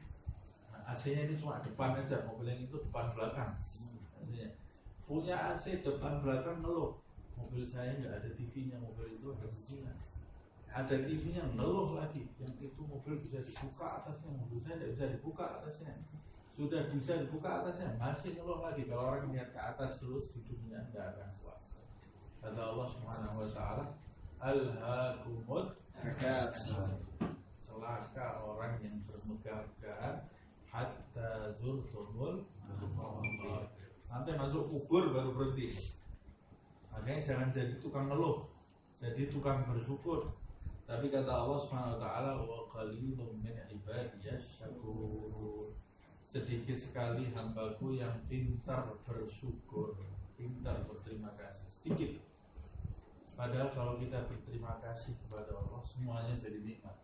A C-nya ini cuma depan aja, mobilnya itu depan belakang. A-nya. Punya A C depan belakang ngeluh. Mobil saya nggak ada T V-nya, mobil itu ada T V-nya. Ada T V-nya ngeluh lagi. Yang itu mobil bisa dibuka atasnya, mobil saya nggak bisa dibuka atasnya. Sudah bisa dibuka atasnya, masih ngeluh lagi. Kalau orang lihat ke atas terus di dunia nggak akan puas. Kata Allah Subhanahu Wa Taala, Alhaakumut Takatsur. Celaka orang yang bermegah-megahan hatta zurtumul maqabir. Nanti masuk kubur baru berhenti. Makanya jangan jadi tukang ngeluh, jadi tukang bersyukur. Tapi kata Allah Subhanahu Wa Taala, wa qalilun min ibadiyasy syakur. Sedikit sekali hambaku yang pintar bersyukur, pintar berterima kasih. Sedikit. Padahal kalau kita berterima kasih kepada Allah, semuanya jadi nikmat.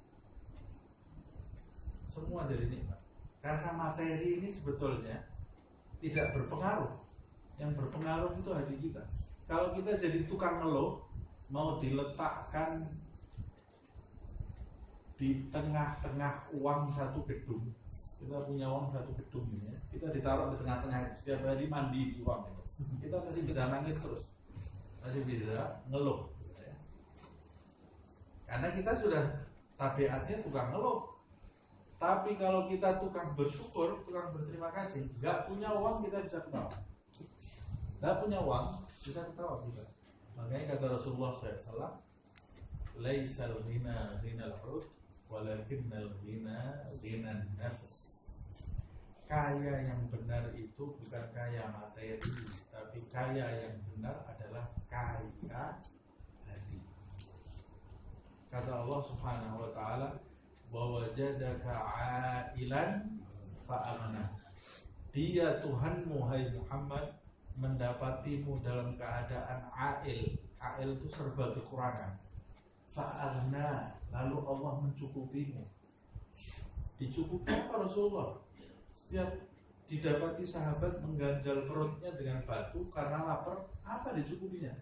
Semua jadi nikmat. Karena materi ini sebetulnya tidak berpengaruh. Yang berpengaruh itu hati kita. Kalau kita jadi tukang ngeluh, mau diletakkan di tengah-tengah uang satu gedung. Kita punya uang satu gedung ini ya. Kita ditaruh di tengah-tengah, setiap hari mandi di uang itu. Kita masih bisa nangis terus, masih bisa ngeluh ya. Karena kita sudah tabiatnya tukang ngeluh. Tapi kalau kita tukang bersyukur, tukang berterima kasih, nggak punya uang kita bisa ketawa. Nggak punya uang bisa ketawa kita. Makanya kata Rasulullah shallallahu alaihi wasallam, laisal ghina ghinal 'ud walakinnal ghina ghinan nafs. Kaya yang benar itu bukan kaya materi, tapi kaya yang benar adalah kaya hati. Kata Allah Subhanahu Wa Taala, wa wajadaka 'ailan fa'aghna. Dia Tuhanmu hai Muhammad mendapatimu dalam keadaan ail. Ail itu serba kekurangan. Fa'aghna, lalu Allah mencukupimu. Dicukupi apa Rasulullah? Setiap didapati sahabat mengganjal perutnya dengan batu karena lapar, apa dicukupinya?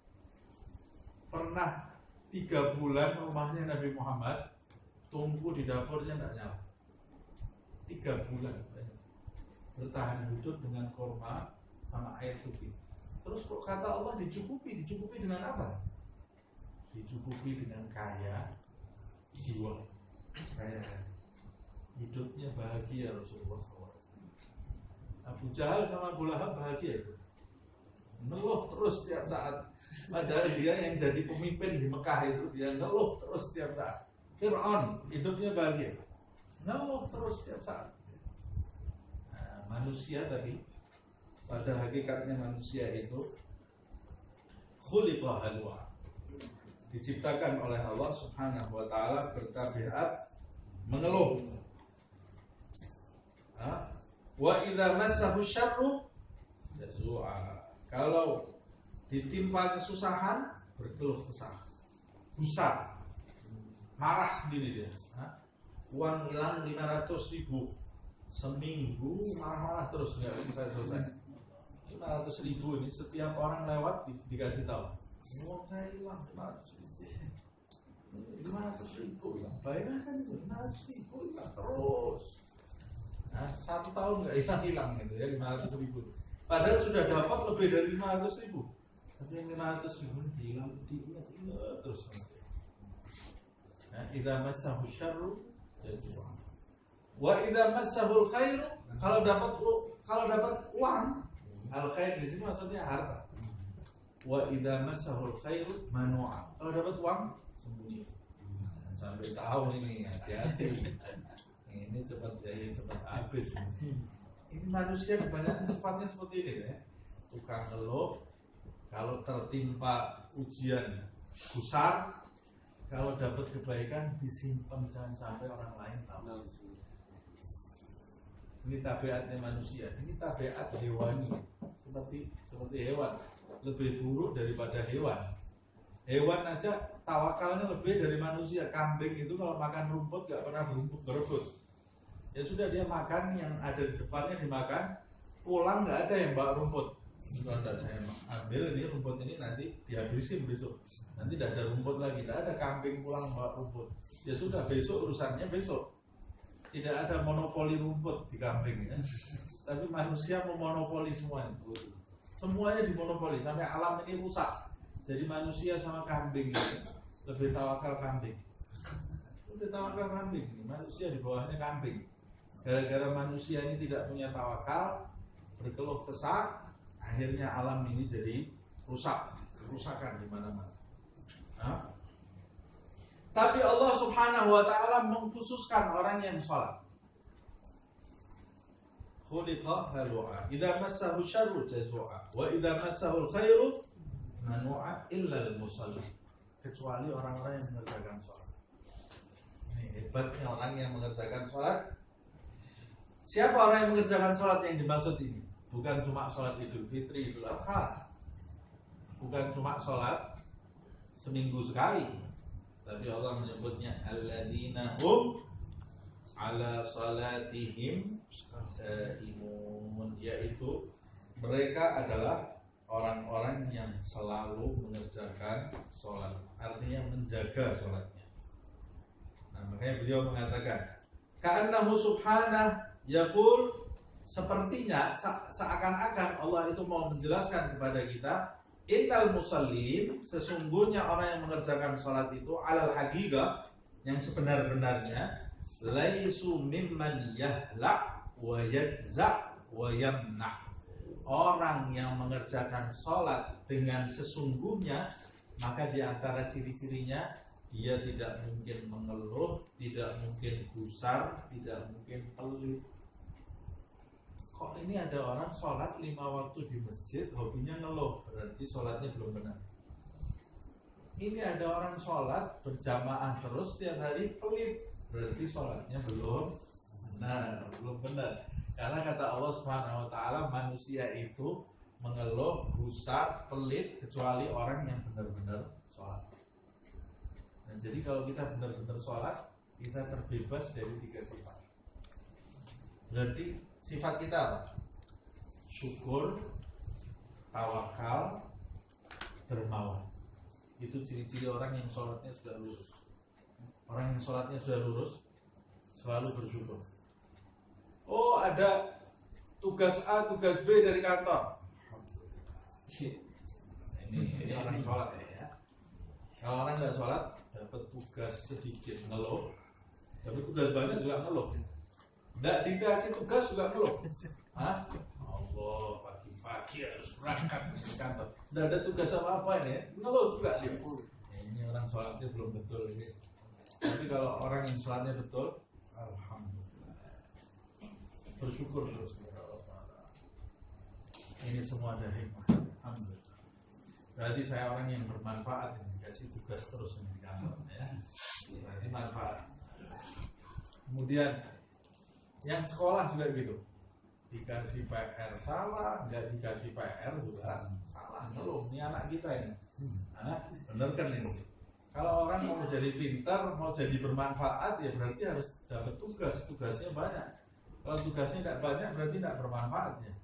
Pernah tiga bulan rumahnya Nabi Muhammad tunggu di dapurnya tidak nyala. Tiga bulan bertahan hidup dengan kurma sama air putih. Terus kok kata Allah dicukupi? Dicukupi dengan apa? Dicukupi dengan kaya jiwa, kaya hati. hidupnya bahagia Rasulullah shallallahu alaihi wasallam. Abu Jahal sama Abu Lahab bahagia itu, ngeluh terus setiap saat. Padahal dia yang jadi pemimpin di Mekah itu, dia ngeluh terus setiap saat. Fir'aun hidupnya bahagia, ngeluh terus setiap saat. Nah, manusia tadi, pada hakikatnya manusia itu khuliqa halwa, diciptakan oleh Allah Subhanahu wa taala bertabiat mengeluh. Wa idza massahu syarru jazua. Kalau ditimpa kesusahan berkeluh kesah, gusar, marah sendiri dia. Uang hilang lima ratus ribu seminggu, marah-marah terus nggak selesai-selesai. lima ratus ribu ini setiap orang lewat di, dikasih tahu, uang saya hilang lima ratus ribu, lima ratus ribu hilang. Bayangkan itu lima ratus ribu hilang terus. Nah, satu tahun nggak hilang-hilang gitu ya, lima ratus ribu. Padahal sudah dapat lebih dari lima ratus ribu, tapi yang lima ratus ribu hilang, diingat-ingat terus. Nah, idza massahu syarru jazua. Wa idza massahu khairu, kalau dapat kalau dapat uang, al khair di sini maksudnya harta. Wa idza massahu khairu manu'a, kalau dapat uang sembunyi. Sampai tahu ini, hati-hati. Ini cepat jaya, cepat habis. Ini manusia kebanyakan sifatnya seperti ini ya. Tukang ngeluh, kalau tertimpa ujian gusar, kalau dapat kebaikan disimpan, jangan sampai orang lain tahu. Ini tabiatnya manusia, ini tabiat hewani, seperti seperti hewan, lebih buruk daripada hewan. Hewan aja tawakalnya lebih dari manusia. Kambing itu kalau makan rumput gak pernah berumput berebut. Ya sudah, dia makan yang ada di depannya dimakan, pulang nggak ada yang bawa rumput. Sudah ada, saya ambil ini rumput ini nanti dihabisin besok. Nanti tidak ada rumput lagi, tidak ada kambing pulang bawa rumput. Ya sudah, besok urusannya besok. Tidak ada monopoli rumput di kambing ya. Tapi manusia memonopoli semuanya. Semuanya dimonopoli sampai alam ini rusak. Jadi manusia sama kambing ini lebih tawakal kambing. Lebih tawakal kambing. Manusia di bawahnya kambing. Gara-gara manusia ini tidak punya tawakal, berkeluh kesah, akhirnya alam ini jadi rusak, kerusakan di mana-mana. Nah, tapi Allah Subhanahu wa taala mengkhususkan orang yang sholat. Khuliqa halu'a, idza massahu syarru jazua, wa idza massahu khairu manu'a illa al-musallin. Kecuali orang-orang yang mengerjakan sholat. Ini hebatnya orang yang mengerjakan sholat. Siapa orang yang mengerjakan sholat yang dimaksud ini? Bukan cuma sholat Idul Fitri, Idul Adha, bukan cuma sholat seminggu sekali, tapi Allah menyebutnya alladzina hum ala salatihim daimun, yaitu mereka adalah orang-orang yang selalu mengerjakan sholat, artinya menjaga sholatnya. Nah, makanya beliau mengatakan ka'annahu subhanah yaqul, sepertinya seakan-akan Allah itu mau menjelaskan kepada kita, innal musallin, sesungguhnya orang yang mengerjakan sholat itu alal haqiqah, yang sebenar-benarnya, laisu mimman yahla wa yajza wa yamna. Orang yang mengerjakan sholat dengan sesungguhnya, maka di antara ciri-cirinya dia tidak mungkin mengeluh, tidak mungkin gusar, tidak mungkin pelit. Kok ini ada orang sholat lima waktu di masjid, hobinya ngeluh, berarti sholatnya belum benar. Ini ada orang sholat berjamaah terus tiap hari pelit, berarti sholatnya belum benar, belum benar. Karena kata Allah Subhanahu wa taala, manusia itu mengeluh, gusar, pelit kecuali orang yang benar-benar sholat. Nah, jadi kalau kita benar-benar sholat, kita terbebas dari tiga sifat. Berarti sifat kita apa? Syukur, tawakal, dermawan. Itu ciri-ciri orang yang sholatnya sudah lurus. Orang yang sholatnya sudah lurus selalu bersyukur. Oh, ada tugas A, tugas B dari kantor. Ini, ini orang sholat ya. Kalau orang nggak sholat, dapat tugas sedikit ngeluh, dapat tugas banyak juga ngeluh. Nggak dikasih tugas juga belum. Hah? Allah, pagi-pagi harus berangkat ke kantor. Nggak ada tugas apa-apa ini ya. Ngeluh juga dia. Ini orang sholatnya belum betul ini. Tapi kalau orang yang sholatnya betul, alhamdulillah. Bersyukur terus kepada Allah. Ini semua ada hikmah. Alhamdulillah. Berarti saya orang yang bermanfaat ini, dikasih tugas terus di kantor ya. Berarti manfaat. Kemudian yang sekolah juga gitu. Dikasih P R salah, nggak dikasih P R juga salah. Ngeluh, ini anak kita ini. Nah, bener kan ini? Kalau orang mau jadi pintar, mau jadi bermanfaat, ya berarti harus dapat tugas. Tugasnya banyak. Kalau tugasnya tidak banyak, berarti tidak bermanfaat ya.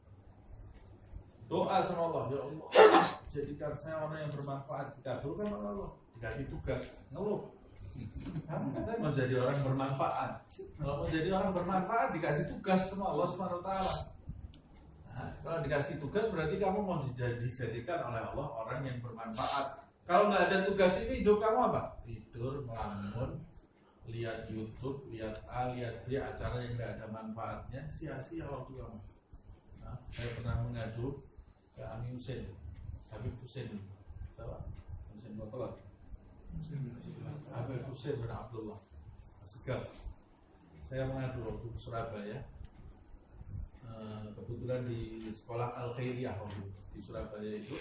Doa sama Allah, ya Allah, jadikan saya orang yang bermanfaat. Dikabulkan oleh Allah, dikasih tugas. Ngeluh. Kamu kan mau jadi orang bermanfaat. Kalau mau jadi orang bermanfaat, dikasih tugas sama Allah Subhanahu Wa Taala. Nah, kalau dikasih tugas, berarti kamu mau dijadikan oleh Allah orang yang bermanfaat. Kalau nggak ada tugas ini, hidup kamu apa? Tidur, melamun, lihat YouTube, lihat A, lihat B, acara yang nggak ada manfaatnya, sia-sia waktu kamu. Nah, saya pernah mengadu ke Ami Husin, Habib Husin, siapa? Husin Botolot, Habib Husin bin Abdullah Segar. Saya mengadu waktu ke Surabaya, kebetulan di sekolah Al Khairiyah waktu di Surabaya itu.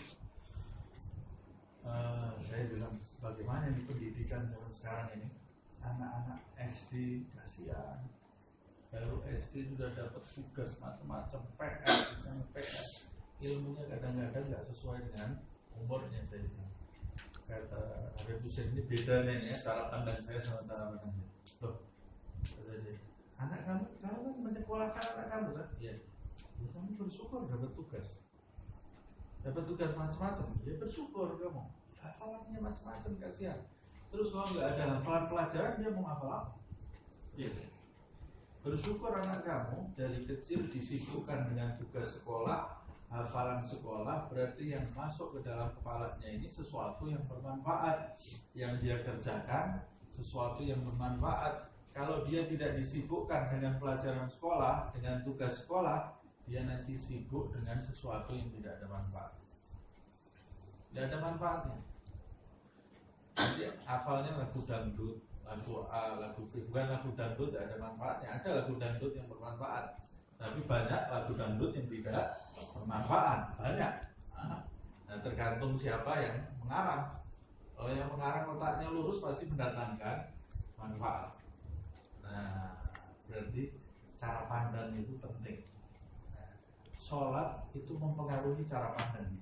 Uh, saya bilang bagaimana di pendidikan zaman sekarang ini, anak-anak S D kasihan, baru S D sudah dapat tugas macam-macam, P R, misalnya P R, ilmunya kadang-kadang nggak sesuai dengan umurnya. Saya bilang, kata Habib Husin, ini bedanya nih ya, cara pandang saya sama cara pandang dia. Loh, kata dia, anak kamu, kamu kan menyekolahkan anak kamu kan? Iya. Ya, kamu bersyukur dapat tugas. Dapat tugas macam-macam, ya bersyukur kamu. Hafalannya macam-macam, kasihan. Terus kalau nggak ada hafalan pelajaran, dia mau hafal apa? Ya. Bersyukur anak kamu dari kecil disibukkan dengan tugas sekolah, hafalan sekolah, berarti yang masuk ke dalam kepalanya ini sesuatu yang bermanfaat, yang dia kerjakan sesuatu yang bermanfaat. Kalau dia tidak disibukkan dengan pelajaran sekolah, dengan tugas sekolah, dia nanti sibuk dengan sesuatu yang tidak ada manfaat. Tidak ada manfaatnya. Jadi hafalnya lagu dangdut, lagu A, lagu B, bukan lagu dangdut tidak ada manfaatnya. Ada lagu dangdut yang bermanfaat, tapi banyak lagu dangdut yang tidak bermanfaat. Banyak. Nah, tergantung siapa yang mengarang. Kalau yang mengarang otaknya lurus pasti mendatangkan manfaat. Nah, berarti cara pandang itu penting. Sholat itu mempengaruhi cara pandangnya.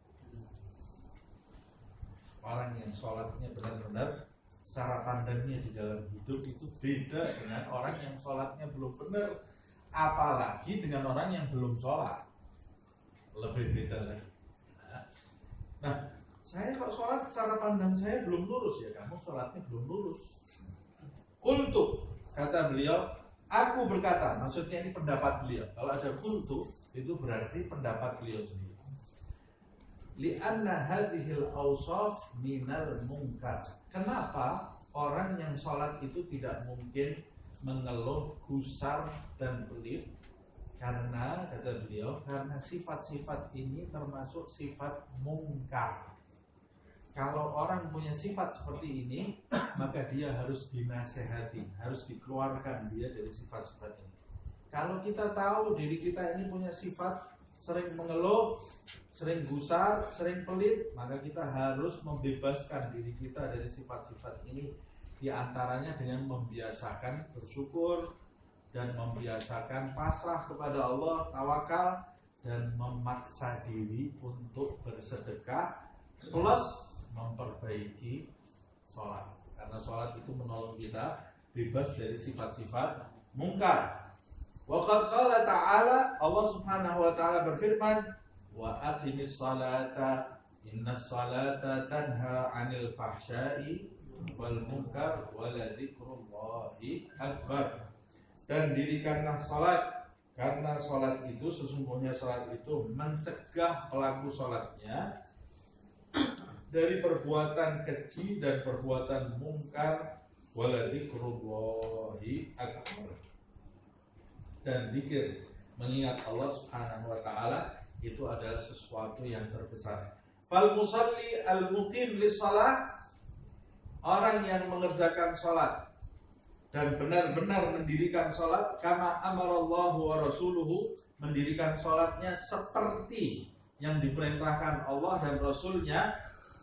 Orang yang sholatnya benar-benar, cara pandangnya di dalam hidup itu beda dengan orang yang sholatnya belum benar. Apalagi dengan orang yang belum sholat, lebih beda lagi. Nah, nah saya kok sholat, cara pandang saya belum lurus, ya kamu sholatnya belum lurus. Kultu, kata beliau, aku berkata, maksudnya ini pendapat beliau. Kalau ada kultu, itu berarti pendapat beliau sendiri. Li'anna hadhil awsaf minal munkar. Kenapa orang yang sholat itu tidak mungkin mengeluh, gusar dan pelit? Karena, kata beliau, karena sifat-sifat ini termasuk sifat munkar. Kalau orang punya sifat seperti ini, maka dia harus dinasehati, harus dikeluarkan dia dari sifat-sifat ini. Kalau kita tahu diri kita ini punya sifat sering mengeluh, sering gusar, sering pelit, maka kita harus membebaskan diri kita dari sifat-sifat ini. Di antaranya dengan membiasakan bersyukur dan membiasakan pasrah kepada Allah, tawakal, dan memaksa diri untuk bersedekah plus memperbaiki sholat. Karena sholat itu menolong kita bebas dari sifat-sifat mungkar. Wa qad qala ta'ala, Allah Subhanahu wa taala berfirman, wa aqimis salata innas salata tanha 'anil fahsya'i wal munkar wa la dzikrullahi akbar. Dan dirikanlah salat, karena salat itu sesungguhnya salat itu mencegah pelaku salatnya dari perbuatan keji dan perbuatan mungkar, wa la dzikrullahi akbar. dan zikir, mengingat Allah Subhanahu wa taala itu adalah sesuatu yang terbesar. Fal musalli al muqim lis shalah, orang yang mengerjakan salat dan benar-benar mendirikan salat, kama amarallahu wa rasuluhu, mendirikan salatnya seperti yang diperintahkan Allah dan Rasulnya,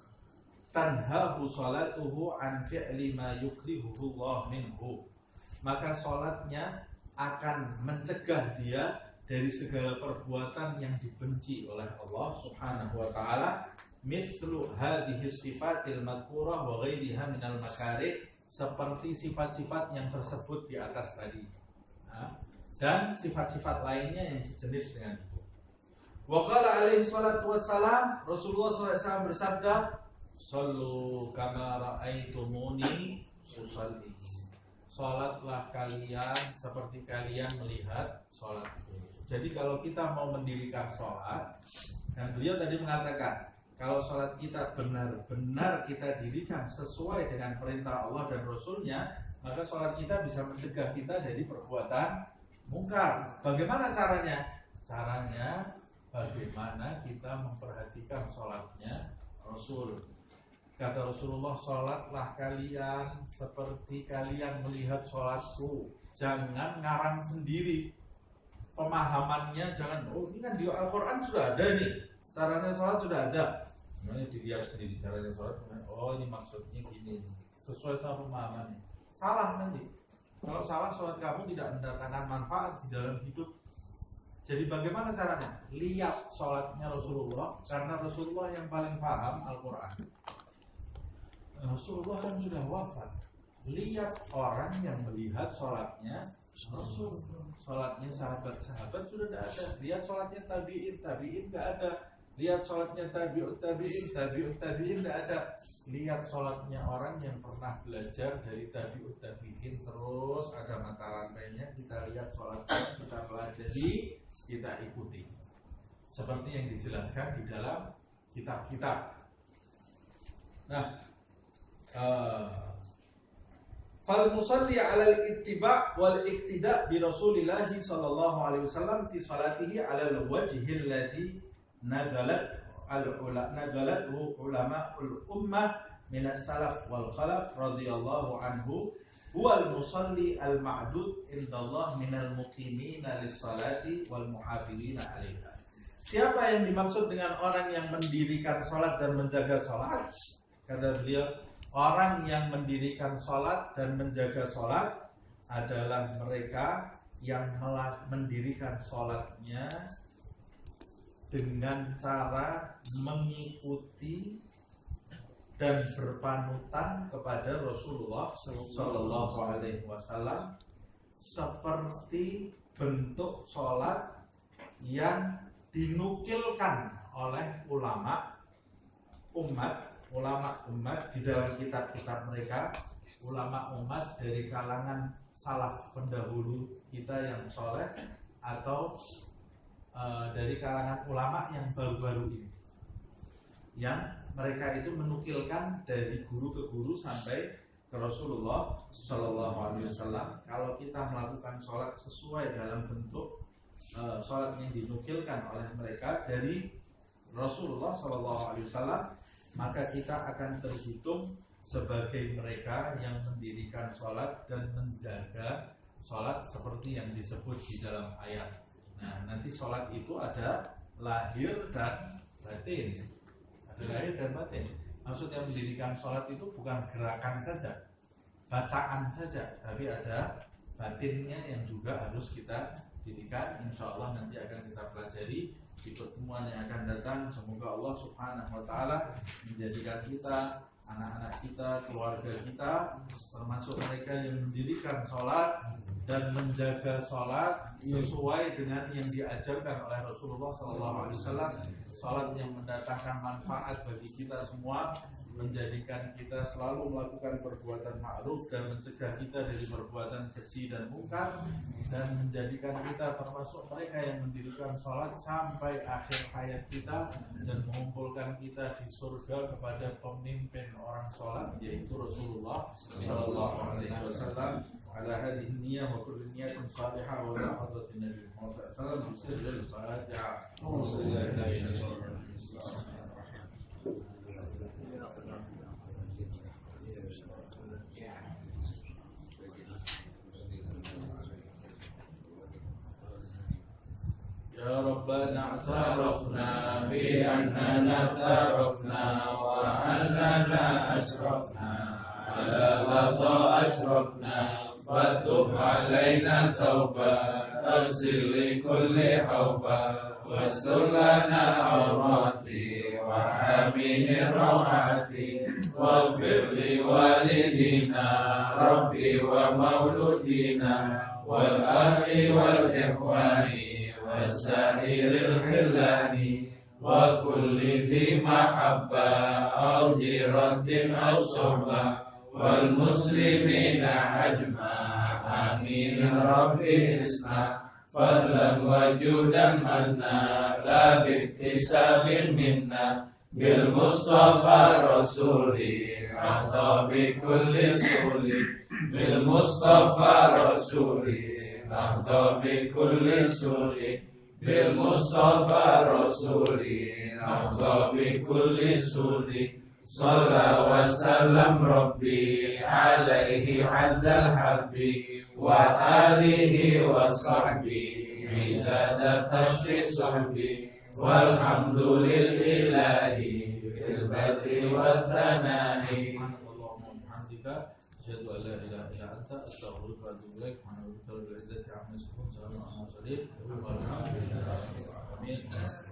tanhahu salatuhu an fi'li ma yukrihuhu Allah minhu, maka salatnya akan mencegah dia dari segala perbuatan yang dibenci oleh Allah Subhanahu wa taala, mithlu hadhihi sifatil madhkurah wa ghairiha minal makarih, seperti sifat-sifat yang tersebut di atas tadi, nah, dan sifat-sifat lainnya yang sejenis dengan itu. Wa qala alaihi salatu wassalam, Rasulullah shallallahu alaihi wasallam bersabda, sallu kama ra'aitumuni usalli, salatlah kalian seperti kalian melihat salatku. Jadi kalau kita mau mendirikan salat, dan beliau tadi mengatakan kalau salat kita benar-benar kita dirikan sesuai dengan perintah Allah dan Rasulnya, maka salat kita bisa mencegah kita dari perbuatan mungkar. Bagaimana caranya? Caranya bagaimana kita memperhatikan salatnya Rasul. Kata Rasulullah, salatlah kalian seperti kalian melihat salatku. Jangan ngarang sendiri. Pemahamannya jangan, oh ini kan di Al-Quran sudah ada nih, caranya salat sudah ada. Ini dilihat sendiri caranya salat. Oh ini maksudnya gini, sesuai sama pemahamannya. Salah nanti. Kalau salah, salat kamu tidak mendatangkan manfaat di dalam hidup. Jadi bagaimana caranya? Lihat salatnya Rasulullah, karena Rasulullah yang paling paham Al-Quran. Rasulullah kan sudah wafat. Lihat orang yang melihat salatnya Rasul. Salatnya sahabat-sahabat sudah tidak ada. Lihat salatnya tabi'in, tabi'in tidak ada. Lihat salatnya tabi'ut tabi'in, tabi'ut tabi'in tidak ada. Lihat salatnya orang yang pernah belajar dari tabi'ut tabi'in, terus ada mata rantainya, kita lihat salatnya, kita pelajari, kita ikuti. Seperti yang dijelaskan di dalam kitab-kitab. Nah, uh, fal musalli 'ala al-ittiba' wal iqtida' bi Rasulillah sallallahu alaihi wasallam fi salatihi 'ala al-wajhi alladhi nagalat al-ula nagalat ulama al-ummah min as-salaf wal khalaf radhiyallahu anhu huwa al-musalli al-ma'dud indallah min al-muqimin lis-salati wal muhafizin 'alaiha. Siapa yang dimaksud dengan orang yang mendirikan salat dan menjaga salat? Kata beliau, orang yang mendirikan salat dan menjaga salat adalah mereka yang mendirikan salatnya dengan cara mengikuti dan berpanutan kepada Rasulullah Sallallahu Alaihi Wasallam seperti bentuk salat yang dinukilkan oleh ulama umat. Ulama umat di dalam kitab-kitab mereka, ulama umat dari kalangan salaf pendahulu kita yang soleh, atau uh, dari kalangan ulama yang baru-baru ini, yang mereka itu menukilkan dari guru ke guru sampai ke Rasulullah Shallallahu Alaihi Wasallam. Kalau kita melakukan sholat sesuai dalam bentuk uh, sholat yang dinukilkan oleh mereka dari Rasulullah Shallallahu Alaihi Wasallam, maka kita akan terhitung sebagai mereka yang mendirikan sholat dan menjaga sholat seperti yang disebut di dalam ayat. Nah, nanti sholat itu ada lahir dan batin. Ada lahir dan batin. Maksudnya mendirikan sholat itu bukan gerakan saja, bacaan saja, tapi ada batinnya yang juga harus kita dirikan. Insya Allah nanti akan kita pelajari di pertemuan yang akan datang. Semoga Allah Subhanahu wa taala menjadikan kita, anak-anak kita, keluarga kita termasuk mereka yang mendirikan sholat dan menjaga sholat sesuai dengan yang diajarkan oleh Rasulullah shallallahu alaihi wasallam. Sholat yang mendatangkan manfaat bagi kita semua, menjadikan kita selalu melakukan perbuatan ma'ruf dan mencegah kita dari perbuatan keji dan mungkar, dan menjadikan kita termasuk mereka yang mendirikan sholat sampai akhir hayat kita, dan mengumpulkan kita di surga kepada pemimpin orang sholat, yaitu Rasulullah Sallallahu Alaihi Wasallam. على هذه النية وكل نية صالحة وإلى حضرة النبي محمد صلى الله عليه وسلم بسر الفاتحة. يا ربنا اعترفنا بأننا اعترفنا وأننا أشرفنا على لظى أشرفنا فتب علينا توبة تغسل لكل حوبة واستر لنا عوراتي وحامي روعاتي واغفر لوالدينا ربي ومولودينا والأهل والإخوان وسائر الخلان وكل ذي محبة أو جيرة أو صحبة والمسلمين أجمع آمين ربي اسمع فضلا وجودا منا لا باكتساب منا بالمصطفى رسولي أعطى بكل سولي بالمصطفى رسولي أعطى بكل سولي بالمصطفى رسولي أعطى بكل سولي صلى وسلم ربي عليه عد الحب وآله وصحبه عداد تشري صحبي والحمد لله في البدء والثناء. اللهم وبحمدك أشهد أن لا إله إلا أنت أستغفرك وأتوب إليك. سبحان ربك رب العزة عما يصفون وسلام على المرسلين والحمد لله رب العالمين.